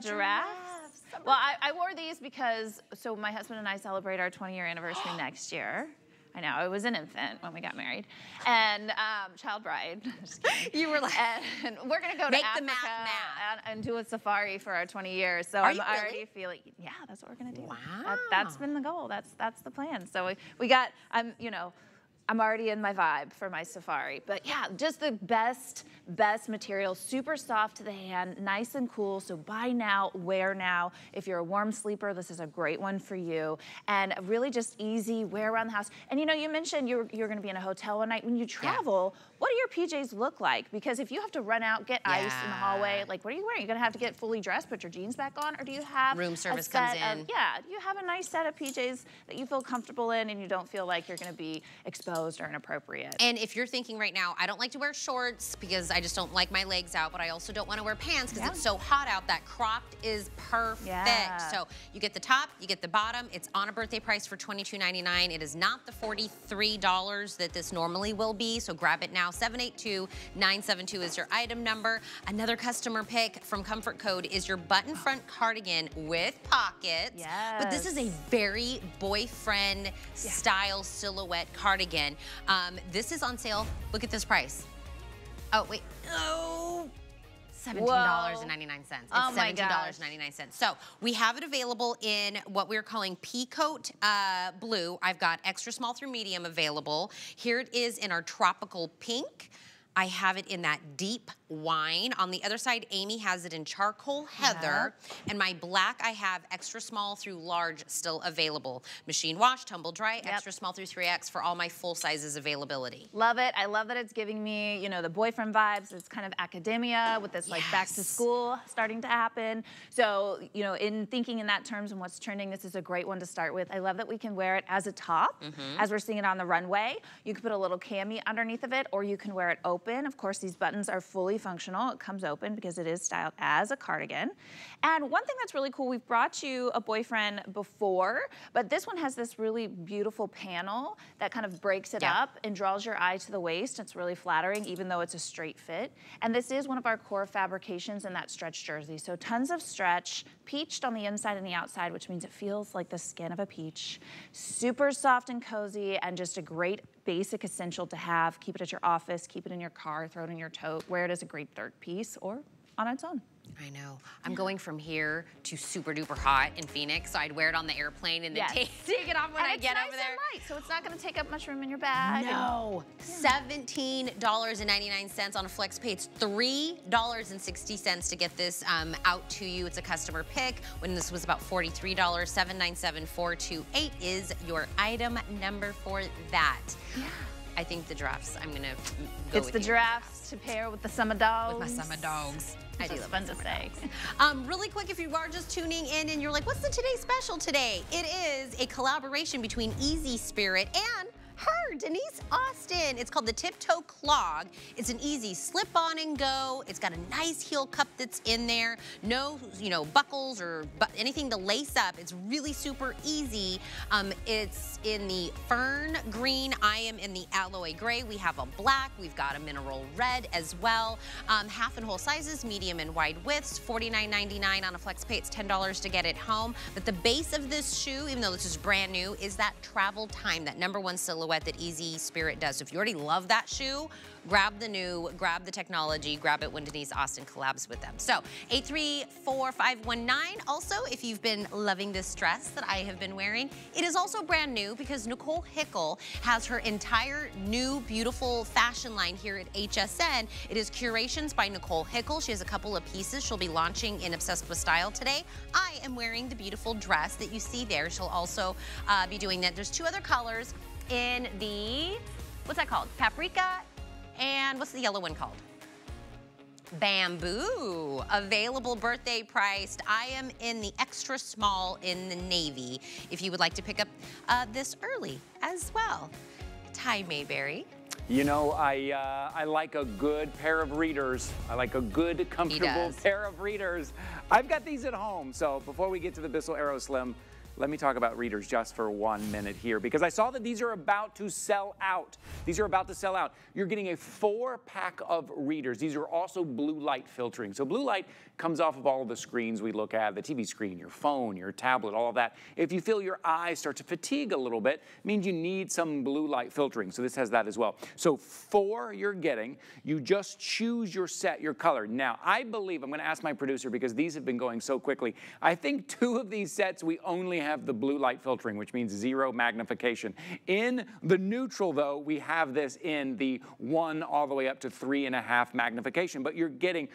giraffes. Well, I wore these because, so my husband and I celebrate our 20-year anniversary next year. I know, I was an infant when we got married. And child bride. You were like, and we're gonna go to Africa and do a safari for our 20 years. So I'm already feeling, yeah, that's what we're gonna do. Wow. That's been the goal. That's the plan. So we got, you know, I'm already in my vibe for my safari. But yeah, just the best material, super soft to the hand, nice and cool. So buy now, wear now. If you're a warm sleeper, this is a great one for you. And really just easy, wear around the house. And you know, you mentioned you're gonna be in a hotel one night. When you travel, what do your PJs look like? Because if you have to run out, get ice in the hallway, like what are you wearing? You're gonna have to get fully dressed, put your jeans back on, or do you have room service comes in? Do you have a nice set of PJs that you feel comfortable in and you don't feel like you're gonna be exposed or inappropriate? And if you're thinking right now, I don't like to wear shorts because I just don't like my legs out, but I also don't want to wear pants because it's so hot out. That cropped is perfect. So you get the top, you get the bottom. It's on a birthday price for $22.99. It is not the $43 that this normally will be, so grab it now. 782-972 is your item number. Another customer pick from Comfort Code is your button front cardigan with pockets. But this is a very boyfriend style silhouette cardigan. This is on sale. Look at this price. Oh, wait. Oh. $17.99. It's $17.99. So we have it available in what we're calling Peacoat Blue. I've got extra small through medium available. Here it is in our tropical pink. I have it in that deep wine. On the other side, Amy has it in charcoal heather. And my black, I have extra small through large still available. Machine wash, tumble dry, extra small through 3X for all my full sizes availability. Love it. I love that it's giving me, you know, the boyfriend vibes. It's kind of academia with this like back to school starting to happen. So, you know, in thinking in that terms and what's trending, this is a great one to start with. I love that we can wear it as a top, as we're seeing it on the runway. You can put a little cami underneath of it, or you can wear it open. Of course, these buttons are fully functional. It comes open because it is styled as a cardigan. And one thing that's really cool, we've brought you a boyfriend before, but this one has this really beautiful panel that kind of breaks it up and draws your eye to the waist. It's really flattering, even though it's a straight fit. And this is one of our core fabrications in that stretch jersey. So tons of stretch, peached on the inside and the outside, which means it feels like the skin of a peach. Super soft and cozy, and just a great basic essential to have. Keep it at your office, keep it in your car, throw it in your tote, wear it as a great third piece or on its own. I know. I'm going from here to super duper hot in Phoenix, so I'd wear it on the airplane and then take it off when I get over there. And light, so it's not going to take up much room in your bag. No. $17.99 on a flex pay. It's $3.60 to get this out to you. It's a customer pick. When this was about $43, $797-428 is your item number for that. Yeah. I think the giraffes, I'm gonna go with the giraffes to pair with the summer dogs. With my summer dogs. I do love fun to say. Really quick, if you are just tuning in and you're like, what's the Today Special today? It is a collaboration between Easy Spirit and her, Denise Austin. It's called the Tiptoe Clog. It's an easy slip on and go. It's got a nice heel cup that's in there. No, you know, buckles or anything to lace up. It's really super easy. It's in the fern green. I am in the alloy gray. We have a black. We've got a mineral red as well. Half and whole sizes, medium and wide widths. $49.99 on a flex pay. It's $10 to get it home. But the base of this shoe, even though this is brand new, is that travel time, that #1 silhouette that Easy Spirit does. So if you already love that shoe, grab the new, grab the technology, grab it when Denise Austin collabs with them. So 834-519. Also, if you've been loving this dress that I have been wearing, it is also brand new because Nicole Hickle has her entire new beautiful fashion line here at HSN. It is Curations by Nicole Hickle. She has a couple of pieces she'll be launching in Obsessed with Style today. I am wearing the beautiful dress that you see there. She'll also be doing that. There's 2 other colors in the, what's that called? Paprika, and what's the yellow one called? Bamboo. Available birthday priced. I am in the extra small in the navy if you would like to pick up this early as well. Ty Mayberry. You know, I like a good pair of readers. I like a good, comfortable pair of readers. I've got these at home. So before we get to the Bissell Aero Slim, let me talk about readers just for 1 minute here, because I saw that these are about to sell out. These are about to sell out. You're getting a 4-pack of readers. These are also blue light filtering. So blue light comes off of all of the screens we look at, the TV screen, your phone, your tablet, all of that. If you feel your eyes start to fatigue a little bit, it means you need some blue light filtering. So this has that as well. So 4 you're getting. You just choose your set, your color. Now, I believe, I'm going to ask my producer because these have been going so quickly. I think 2 of these sets we only have the blue light filtering, which means 0 magnification. In the neutral, though, we have this in the 1 all the way up to 3.5 magnification. But you're getting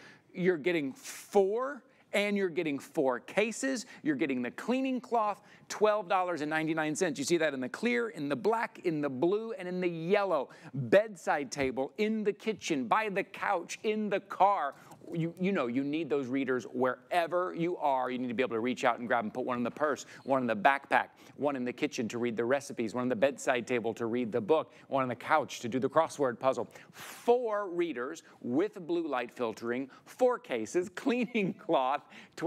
4, and you're getting 4 cases. You're getting the cleaning cloth, $12.99. You see that in the clear, in the black, in the blue, and in the yellow. Bedside table, in the kitchen, by the couch, in the car. You know, you need those readers wherever you are. You need to be able to reach out and grab and put one in the purse, one in the backpack, one in the kitchen to read the recipes, one on the bedside table to read the book, one on the couch to do the crossword puzzle. 4 readers with blue light filtering, 4 cases, cleaning cloth,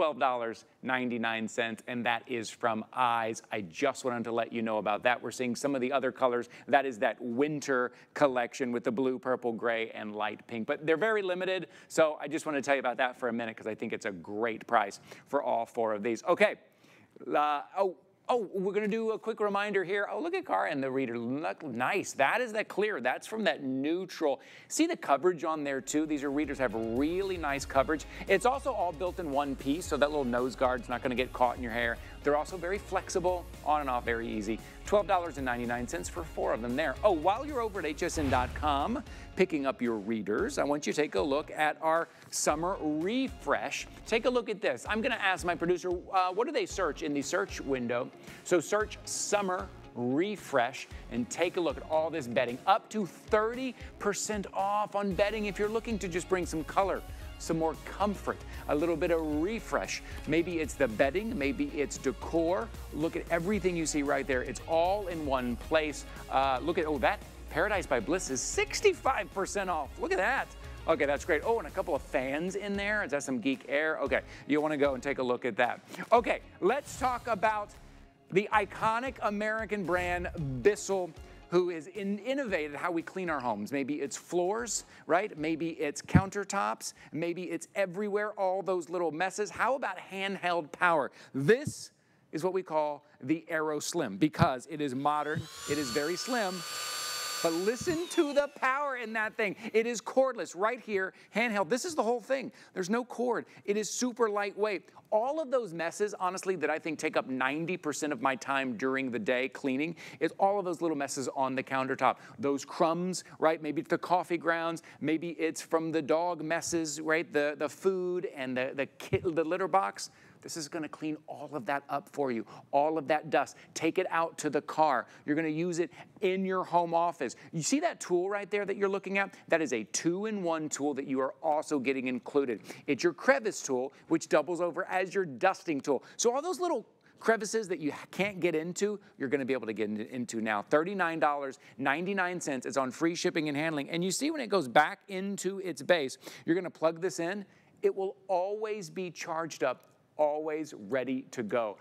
$12.99, and that is from Eyes. I just wanted to let you know about that. We're seeing some of the other colors. That is that winter collection with the blue, purple, gray, and light pink, but they're very limited, so I just want to tell you about that for a minute because I think it's a great price for all 4 of these. Okay. We're going to do a quick reminder here. Oh, look at Cara and the reader. Look nice. That is that clear. That's from that neutral. See the coverage on there, too? These readers have really nice coverage. It's also all built in one piece, so that little nose guard's not going to get caught in your hair. They're also very flexible, on and off, very easy. $12.99 for 4 of them there. Oh, while you're over at hsn.com picking up your readers, I want you to take a look at our summer refresh. Take a look at this. I'm going to ask my producer, what do they search in the search window? So search summer refresh and take a look at all this bedding. Up to 30% off on bedding if you're looking to just bring some color, some more comfort, a little bit of refresh. Maybe it's the bedding, maybe it's decor. Look at everything you see right there. It's all in one place. Look at, that Paradise by Bliss is 65% off. Look at that. Okay, that's great. Oh, and a couple of fans in there. Is that some geek air? Okay, you want to go and take a look at that. Okay, let's talk about the iconic American brand Bissell, who is innovated how we clean our homes. Maybe it's floors, right? Maybe it's countertops. Maybe it's everywhere, all those little messes. How about handheld power? This is what we call the Aero Slim because it is modern, it is very slim, but listen to the power in that thing. It is cordless right here, handheld. This is the whole thing. There's no cord. It is super lightweight. All of those messes, honestly, that I think take up 90% of my time during the day cleaning is all of those little messes on the countertop. Those crumbs, right? Maybe it's the coffee grounds. Maybe it's from the dog messes, right? The food and the litter box. This is going to clean all of that up for you, all of that dust. Take it out to the car. You're going to use it in your home office. You see that tool right there that you're looking at? That is a 2-in-1 tool that you are also getting included. It's your crevice tool, which doubles over as your dusting tool. So all those little crevices that you can't get into, you're going to be able to get into now. $39.99. It's on free shipping and handling. And you see when it goes back into its base, you're going to plug this in. It will always be charged up, always ready to go.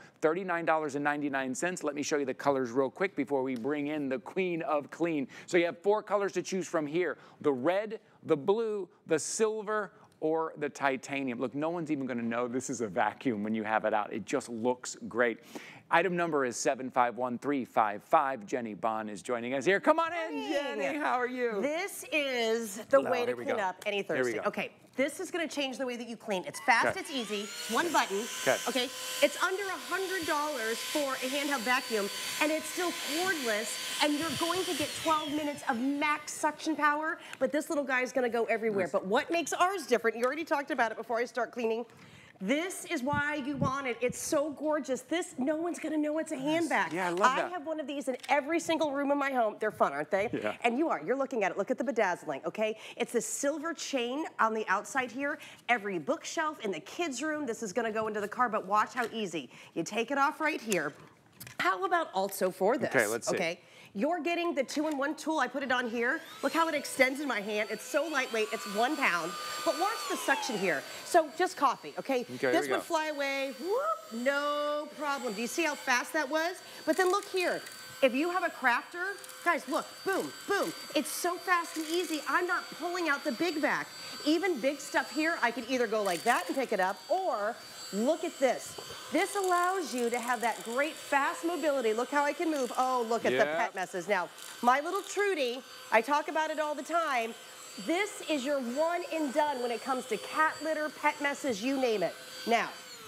$39.99. Let me show you the colors real quick before we bring in the queen of clean. So you have 4 colors to choose from here. The red, the blue, the silver, or the titanium. Look, no one's even going to know this is a vacuum when you have it out. It just looks great. Item number is 751355. Jenny Bond is joining us here. Come on in, Jenny. How are you? This is the way to clean up any Thursday. Here we go. Okay, this is going to change the way that you clean. It's fast, it's easy, 1 button. Okay, it's under $100 for a handheld vacuum, and it's still cordless, and you're going to get 12 minutes of max suction power, but this little guy is going to go everywhere. But what makes ours different, you already talked about it before I start cleaning, this is why you want it. It's so gorgeous. This, no one's gonna know it's a hand vac. Yeah, I love that. I have one of these in every single room in my home. They're fun, aren't they? Yeah. And you're looking at it. Look at the bedazzling, okay? It's the silver chain on the outside here. Every bookshelf in the kids' room, this is gonna go into the car, but watch how easy. You take it off right here. How about also for this? Okay, let's see. Okay. You're getting the 2-in-1 tool. I put it on here. Look how it extends in my hand. It's so lightweight. It's 1 pound. But watch the suction here. So just coffee, okay? This would fly away. Whoop, no problem. Do you see how fast that was? But then look here. If you have a crafter, guys, look, boom, boom. It's so fast and easy. I'm not pulling out the big vac. Even big stuff here, I could either go like that and pick it up, or look at this. This allows you to have that great fast mobility. Look how I can move. Oh, look at the pet messes. Now, my little Trudy, I talk about it all the time. This is your one and done when it comes to cat litter, pet messes, you name it. Now,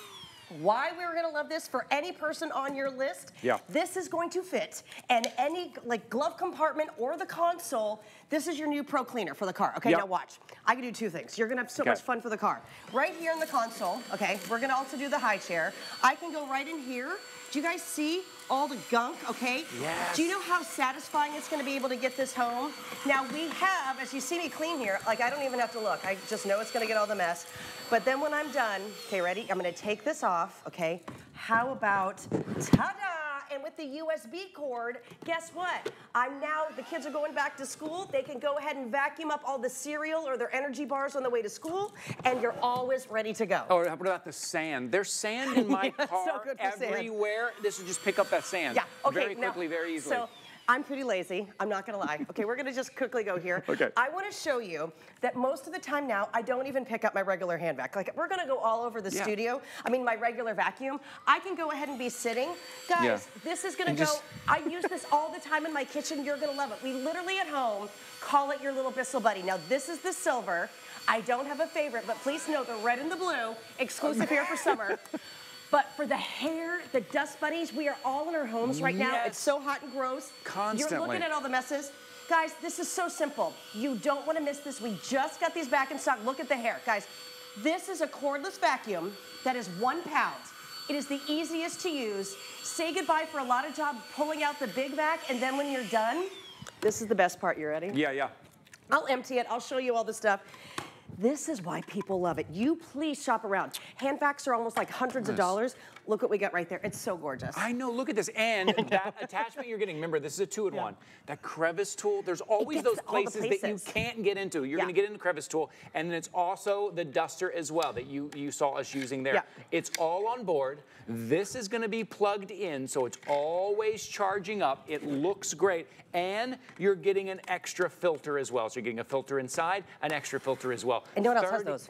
why we're gonna love this for any person on your list, this is going to fit in any like glove compartment or the console. This is your new Pro Cleaner for the car. Okay, now watch. I can do 2 things. You're gonna have so much fun for the car. Right here in the console, okay, we're gonna also do the high chair. I can go right in here. Do you guys see all the gunk, okay? Yes. Do you know how satisfying it's gonna be able to get this home? Now we have, as you see me clean here, like I don't even have to look. I just know it's gonna get all the mess. But then when I'm done, okay, ready? I'm gonna take this off, okay? How about, ta-da! And with the USB cord, guess what? The kids are going back to school. They can go ahead and vacuum up all the cereal or their energy bars on the way to school, and you're always ready to go. Oh, how about the sand? There's sand in my car so good for everywhere. Sand. This will just pick up that sand very quickly, very easily. So, I'm pretty lazy, I'm not gonna lie. Okay, we're gonna just quickly go here. Okay. I wanna show you that most of the time now, I don't even pick up my regular hand vac. Like, we're gonna go all over the studio. I mean, my regular vacuum. I can go ahead and be sitting. Guys, this is gonna go, I use this all the time in my kitchen. You're gonna love it. We literally at home call it your little Bissell buddy. Now, this is the silver. I don't have a favorite, but please know the red and the blue, exclusive here for summer. But for the hair, the dust bunnies, we are all in our homes right now. It's so hot and gross. Constantly. You're looking at all the messes. Guys, this is so simple. You don't want to miss this. We just got these back in stock. Look at the hair. Guys, this is a cordless vacuum that is 1 pound. It is the easiest to use. Say goodbye for a lot of jobs pulling out the big vac, and then when you're done, this is the best part. You ready? Yeah. I'll empty it. I'll show you all the stuff. This is why people love it. You please shop around. Hand vacs are almost like hundreds of dollars. Look what we got right there. It's so gorgeous. I know, look at this. And that attachment you're getting, remember, this is a 2-in-1. That crevice tool, there's always those places that you can't get into. You're gonna get in the crevice tool, and then it's also the duster as well that you saw us using there. It's all on board. This is gonna be plugged in, so it's always charging up. It looks great, and you're getting an extra filter as well. So you're getting a filter inside, an extra filter as well. And no one else has those.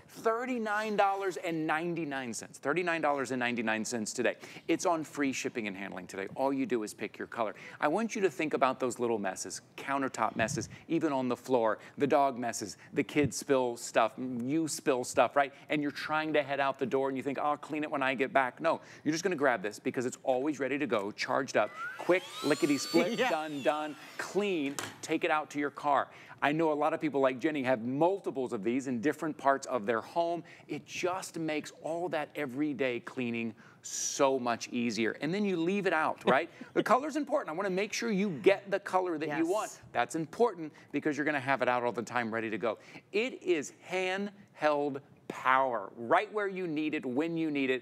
$39.99. $39.99 today. It's on free shipping and handling today. All you do is pick your color. I want you to think about those little messes, countertop messes, even on the floor, the dog messes, the kids spill stuff, you spill stuff, right? And you're trying to head out the door and you think, I'll clean it when I get back. No, you're just gonna grab this because it's always ready to go, charged up, quick, lickety-split, done, clean, take it out to your car. I know a lot of people like Jenny have multiples of these in different parts of their home. It just makes all that everyday cleaning so much easier. And then you leave it out, right? The color's important. I want to make sure you get the color that you want. That's important because you're going to have it out all the time ready to go. It is handheld power, right where you need it, when you need it.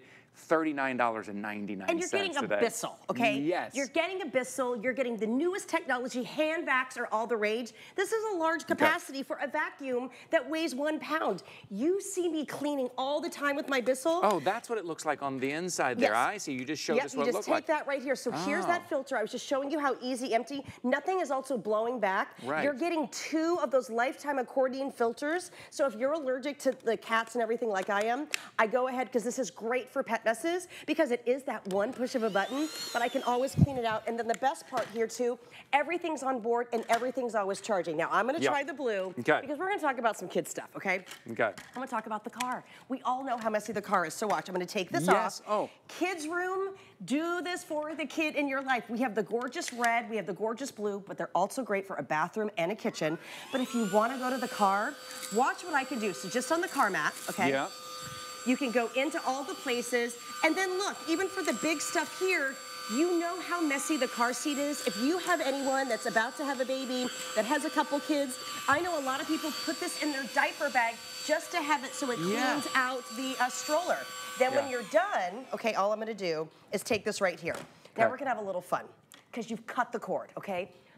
$39.99 and you're getting a Bissell, okay? Yes. You're getting a Bissell, you're getting the newest technology. Hand vacs are all the rage. This is a large capacity for a vacuum that weighs 1 pound. You see me cleaning all the time with my Bissell. Oh, that's what it looks like on the inside there. I see. You just showed us what it looks like. You just take that right here. So here's that filter. I was just showing you how easy, empty. Nothing is also blowing back. Right. You're getting 2 of those lifetime accordion filters. So if you're allergic to the cats and everything like I am, I go ahead because this is great for pet messes because it is that one push of a button, but I can always clean it out. And then the best part here too, everything's on board and everything's always charging. Now I'm gonna try the blue because we're gonna talk about some kid stuff, okay? Okay. I'm gonna talk about the car. We all know how messy the car is, so watch, I'm gonna take this off. Kids room, do this for the kid in your life. We have the gorgeous red, we have the gorgeous blue, but they're also great for a bathroom and a kitchen. But if you wanna go to the car, watch what I can do. So just on the car mat, okay? Yeah. You can go into all the places, and then look, even for the big stuff here, you know how messy the car seat is. If you have anyone that's about to have a baby, that has a couple kids, I know a lot of people put this in their diaper bag just to have it so it cleans out the stroller. Then when you're done, okay, all I'm gonna do is take this right here. Now we're gonna have a little fun, because you've cut the cord, okay?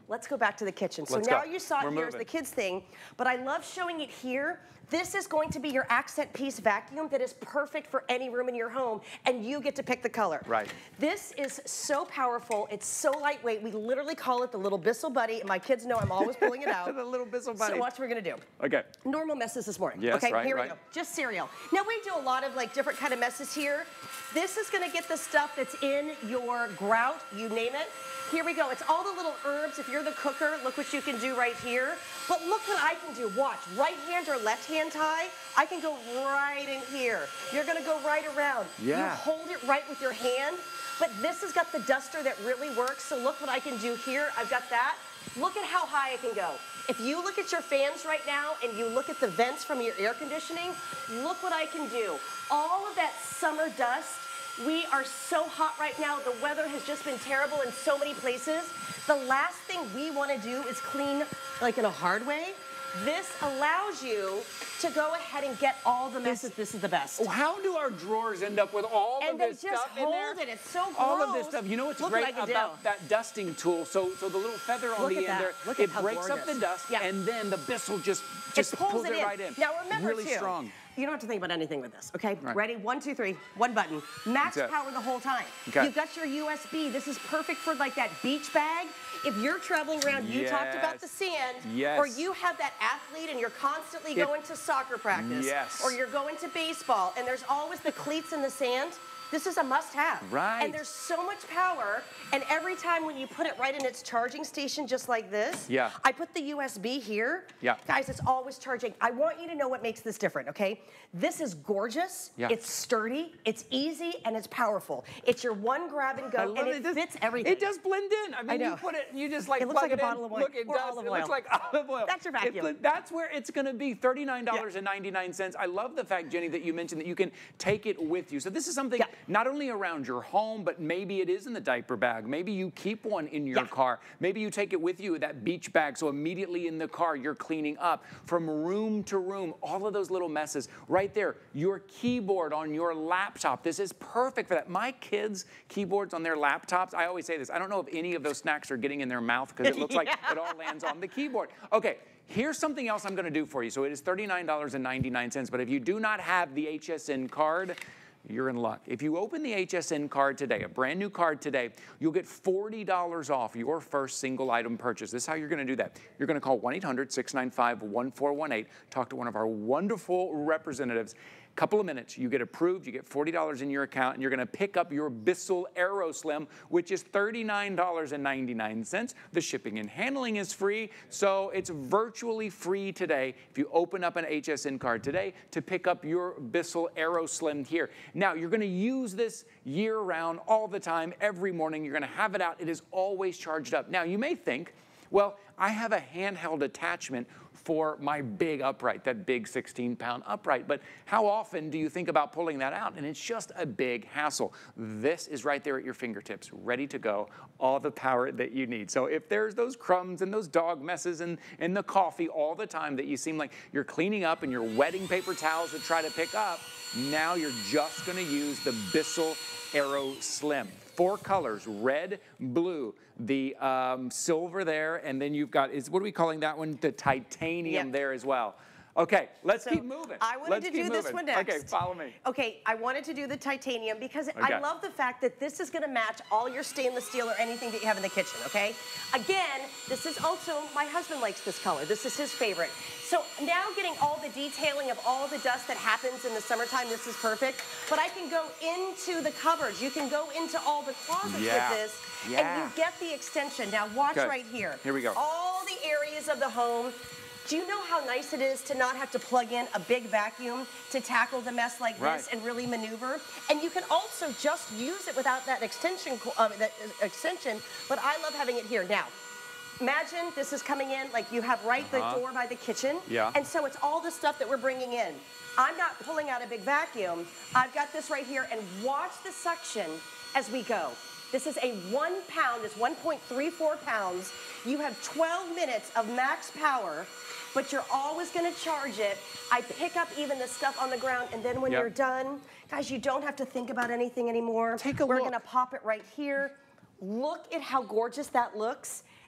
let's go back to the kitchen. So now you saw it here as the kids thing, but I love showing it here. This is going to be your accent piece vacuum that is perfect for any room in your home, and you get to pick the color. Right. This is so powerful. It's so lightweight. We literally call it the little Bissell Buddy, and my kids know I'm always pulling it out. The little Bissell Buddy. So watch what we're gonna do. Okay. Normal messes this morning. Yes, okay, right, here we go. Just cereal. Now we do a lot of like different kind of messes here. This is gonna get the stuff that's in your grout, you name it. Here we go. It's all the little herbs. If you're the cooker, look what you can do right here. But look what I can do. Watch, right hand or left hand tie. I can go right in here. You're gonna go right around. Yeah. You hold it right with your hand, but this has got the duster that really works. So look what I can do here. I've got that. Look at how high I can go. If you look at your fans right now and you look at the vents from your air conditioning, look what I can do. All of that summer dust. We are so hot right now. The weather has just been terrible in so many places. The last thing we want to do is clean like in a hard way. This allows you to go ahead and get all the messes. This is the best. Oh, how do our drawers end up with all of this stuff in there? And they just hold it. It's so gross. All of this stuff. You know what's great about that dusting tool? So the little feather on the end there, it breaks up the dust, and then the Bissell just pulls it right in. Now remember, really strong. You don't have to think about anything with this, okay? Right. Ready? 1, 2, 3. One button. Max power the whole time. Okay. You've got your USB. This is perfect for like that beach bag. If you're traveling around, you talked about the sand, or you have that athlete and you're constantly going to soccer practice, or you're going to baseball, and there's always the cleats in the sand. This is a must-have. Right. And there's so much power, and every time when you put it right in its charging station just like this, I put the USB here. Guys, it's always charging. I want you to know what makes this different, okay? This is gorgeous, it's sturdy, it's easy, and it's powerful. It's your one grab and go, and it fits everything. It does blend in. I mean, you put it, you just like it looks plug like it a bottle of oil. Look, it does. Olive oil. It looks like olive oil. That's your vacuum. That's where it's going to be, $39.99. I love the fact, Jenny, that you mentioned that you can take it with you. So this is something not only around your home, but maybe it is in the diaper bag. Maybe you keep one in your car. Maybe you take it with you, that beach bag, so immediately in the car you're cleaning up from room to room, all of those little messes. Right there, your keyboard on your laptop. This is perfect for that. My kids' keyboards on their laptops, I always say this, I don't know if any of those snacks are getting in their mouth because it looks like it all lands on the keyboard. Okay. Here's something else I'm going to do for you. So it is $39.99, but if you do not have the HSN card, you're in luck. If you open the HSN card today, a brand new card today, you'll get $40 off your first single item purchase. This is how you're going to do that. You're going to call 1-800-695-1418, talk to one of our wonderful representatives. Couple of minutes, you get approved, you get $40 in your account, and you're gonna pick up your Bissell Aero Slim, which is $39.99. The shipping and handling is free, so it's virtually free today if you open up an HSN card today to pick up your Bissell Aero Slim here. Now, you're gonna use this year-round, all the time, every morning. You're gonna have it out. It is always charged up. Now, you may think, well, I have a handheld attachment for my big upright, that big 16-pound upright. But how often do you think about pulling that out? And it's just a big hassle. This is right there at your fingertips, ready to go, all the power that you need. So if there's those crumbs and those dog messes and the coffee all the time that you seem like you're cleaning up and you're wetting paper towels to try to pick up, now you're just gonna use the Bissell Aero Slim. 4 colors, red, blue, the silver there, and then you've got, what are we calling that one? The titanium there as well. Okay, let's keep moving. I wanted to do this one next. Okay, follow me. Okay, I wanted to do the titanium because I love the fact that this is gonna match all your stainless steel or anything that you have in the kitchen, okay? Again, this is also, my husband likes this color. This is his favorite. So now getting all the detailing of all the dust that happens in the summertime, this is perfect. But I can go into the cupboards. You can go into all the closets with this, and you get the extension. Now watch right here. Here we go. All the areas of the home. Do you know how nice it is to not have to plug in a big vacuum to tackle the mess like this and really maneuver? And you can also just use it without that extension, but I love having it here. Now, imagine this is coming in, like you have the door by the kitchen, and so it's all the stuff that we're bringing in. I'm not pulling out a big vacuum. I've got this right here, and watch the suction as we go. This is a 1 pound, it's 1.34 pounds. You have 12 minutes of max power, but you're always gonna charge it. I pick up even the stuff on the ground, and then when you're done, guys, you don't have to think about anything anymore. Take a look. We're gonna pop it right here. Look at how gorgeous that looks.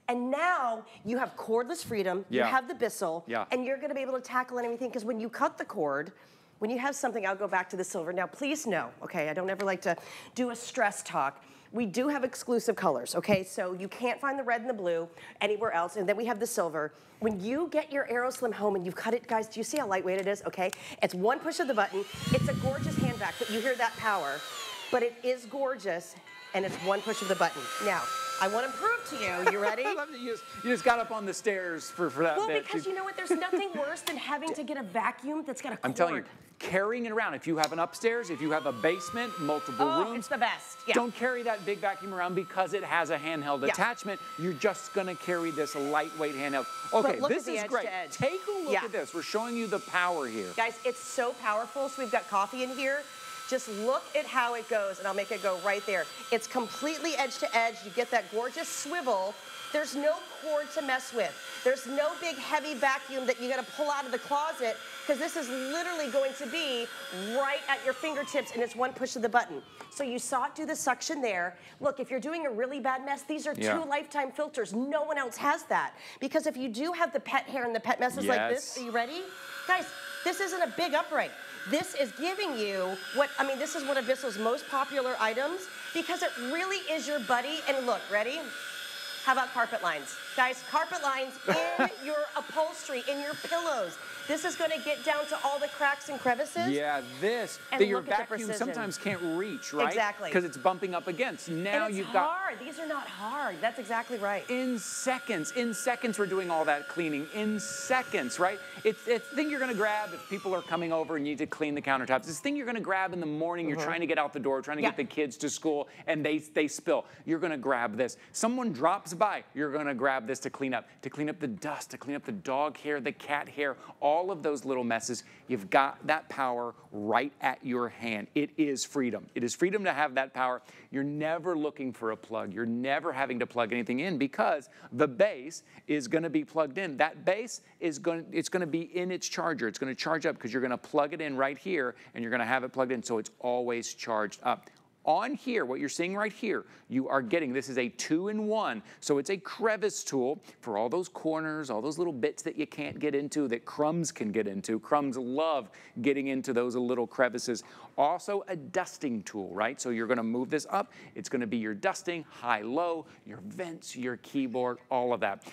And now you have cordless freedom, you have the Bissell, and you're gonna be able to tackle anything, because when you cut the cord, when you have something, I'll go back to the silver. Now, please know, okay, I don't ever like to do a stress talk. We do have exclusive colors, okay? So you can't find the red and the blue anywhere else, and then we have the silver. When you get your AeroSlim home and you've cut it, guys, do you see how lightweight it is, okay? It's one push of the button. It's a gorgeous hand vac, but you hear that power. But it is gorgeous, and it's one push of the button. Now, I want to prove to you. You ready? I love that you just got up on the stairs for that bit. Well, because you know what? There's nothing worse than having to get a vacuum that's got a cord. I'm telling you, carrying it around. If you have an upstairs, if you have a basement, multiple rooms. It's the best. Yeah. Don't carry that big vacuum around because it has a handheld attachment. You're just going to carry this lightweight handheld. Okay, this is great. Take a look at this. We're showing you the power here. Guys, it's so powerful. So we've got coffee in here. Just look at how it goes, and I'll make it go right there. It's completely edge to edge. You get that gorgeous swivel. There's no cord to mess with. There's no big heavy vacuum that you gotta pull out of the closet, because this is literally going to be right at your fingertips, and it's one push of the button. So you saw it do the suction there. Look, if you're doing a really bad mess, these are 2 lifetime filters. No one else has that. Because if you do have the pet hair and the pet messes like this, are you ready? Guys, this isn't a big upright. This is giving you this is one of Bissell's most popular items, because it really is your buddy. And look, ready? How about carpet lines? Guys, carpet lines in your upholstery, in your pillows. This is going to get down to all the cracks and crevices. Yeah, this that your vacuum sometimes can't reach, right? Exactly. Because it's bumping up against. Now and you've got hard. These are not hard. That's exactly right. In seconds we're doing all that cleaning. In seconds, right? It's the thing you're going to grab if people are coming over and you need to clean the countertops. It's the thing you're going to grab in the morning. You're trying to get out the door, trying to get the kids to school, and they spill. You're going to grab this. Someone drops by. You're going to grab this to clean up the dust, to clean up the dog hair, the cat hair, all of those little messes. You've got that power right at your hand. It is freedom. It is freedom to have that power. You're never looking for a plug. You're never having to plug anything in, because the base is going to be plugged in. That base is going to be in its charger. It's going to charge up because you're going to plug it in right here, and you're going to have it plugged in, so it's always charged up. On here, what you're seeing right here, you are getting, this is a 2-in-1, so it's a crevice tool for all those corners, all those little bits that you can't get into, that crumbs can get into. Crumbs love getting into those little crevices. Also a dusting tool, right? So you're gonna move this up. It's gonna be your dusting, high, low, your vents, your keyboard, all of that.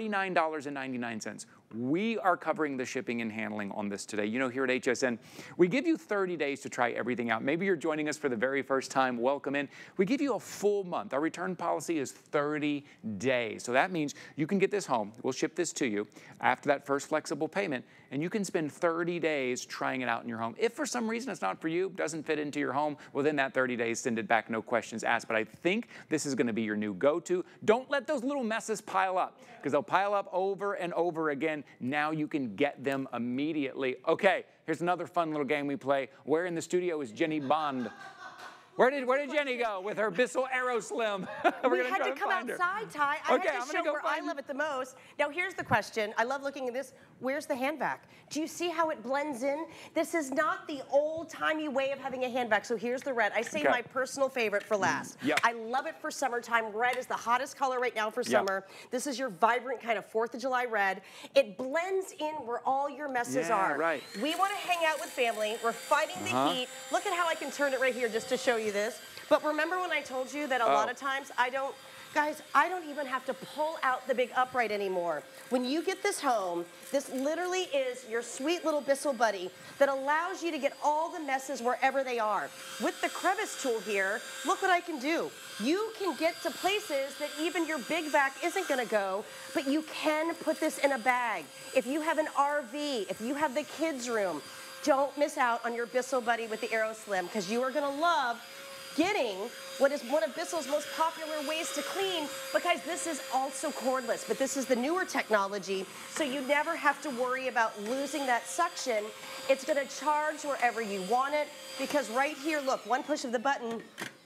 $39.99. We are covering the shipping and handling on this today. You know, here at HSN, we give you 30 days to try everything out. Maybe you're joining us for the very first time. Welcome in. We give you a full month. Our return policy is 30 days. So that means you can get this home. We'll ship this to you after that first flexible payment, and you can spend 30 days trying it out in your home. If for some reason it's not for you, doesn't fit into your home, within that 30 days, send it back, no questions asked. But I think this is gonna be your new go-to. Don't let those little messes pile up, because they'll pile up over and over again. Now you can get them immediately. Okay, here's another fun little game we play. Where in the studio is Jenny Bond? Where did Jenny go with her Bissell AeroSlim? We had to come outside, Ty. I had to show where I love it the most. Now here's the question. I love looking at this. Where's the hand vac? Do you see how it blends in? This is not the old-timey way of having a hand vac. So here's the red. I say my personal favorite for last. I love it for summertime. Red is the hottest color right now for summer. This is your vibrant kind of 4th of July red. It blends in where all your messes are. Right. We want to hang out with family. We're fighting the heat. Look at how I can turn it right here just to show you this. But remember when I told you that a lot of times I don't even have to pull out the big upright anymore. When you get this home, this literally is your sweet little Bissell buddy that allows you to get all the messes wherever they are. With the crevice tool here, look what I can do. You can get to places that even your big vac isn't gonna go, but you can put this in a bag. If you have an RV, if you have the kids' room, don't miss out on your Bissell buddy with the AeroSlim, because you are gonna love getting what is one of Bissell's most popular ways to clean, because this is also cordless, but this is the newer technology, so you never have to worry about losing that suction. It's gonna charge wherever you want it, because right here, look, one push of the button,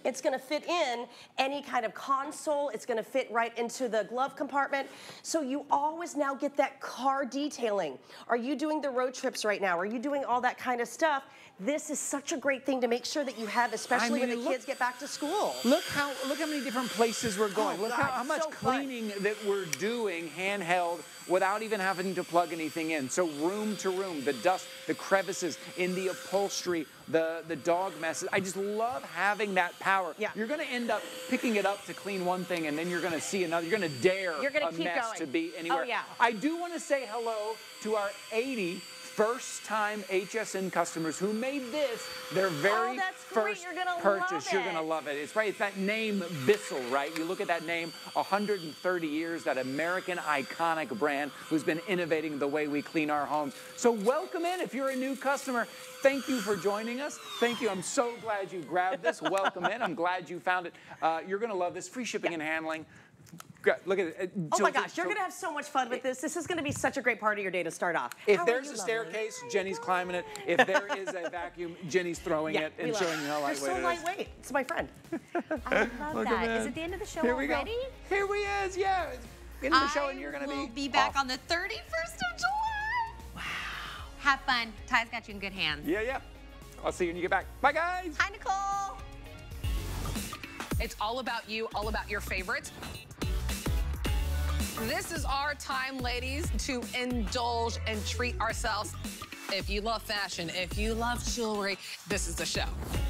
It's gonna fit in any kind of console. It's gonna fit right into the glove compartment. So you always now get that car detailing. Are you doing the road trips right now? Are you doing all that kind of stuff? This is such a great thing to make sure that you have, especially when the kids get back to school. Look how many different places we're going. Look how much cleaning that we're doing handheld without even having to plug anything in. So room to room, the dust, the crevices in the upholstery, the dog messes. I just love having that power. Yeah. You're gonna end up picking it up to clean one thing and then you're gonna see another. You're gonna dare a mess to be anywhere. Oh, yeah. I do wanna say hello to our 80 first-time HSN customers who made this their very first purchase. You're gonna love it. It's right. It's that name Bissell, right? You look at that name, 130 years, that American iconic brand who's been innovating the way we clean our homes. So welcome in. If you're a new customer, thank you for joining us. Thank you. I'm so glad you grabbed this. Welcome in. I'm glad you found it. You're gonna love this. Free shipping and handling. Look at it. Oh my gosh, you're going to have so much fun with this. This is going to be such a great part of your day to start off. If there's a staircase, Jenny's climbing it. If there is a vacuum, Jenny's throwing it and showing you how lightweight it is. You're so lightweight. It's my friend. I love that. Is it the end of the show already? Here we is, yeah. End of the show and you're going to We'll be back on the 31st of July. Wow. Have fun. Ty's got you in good hands. Yeah. I'll see you when you get back. Bye, guys. Hi, Nicole. It's all about you, all about your favorites. This is our time, ladies, to indulge and treat ourselves. If you love fashion, if you love jewelry, this is the show.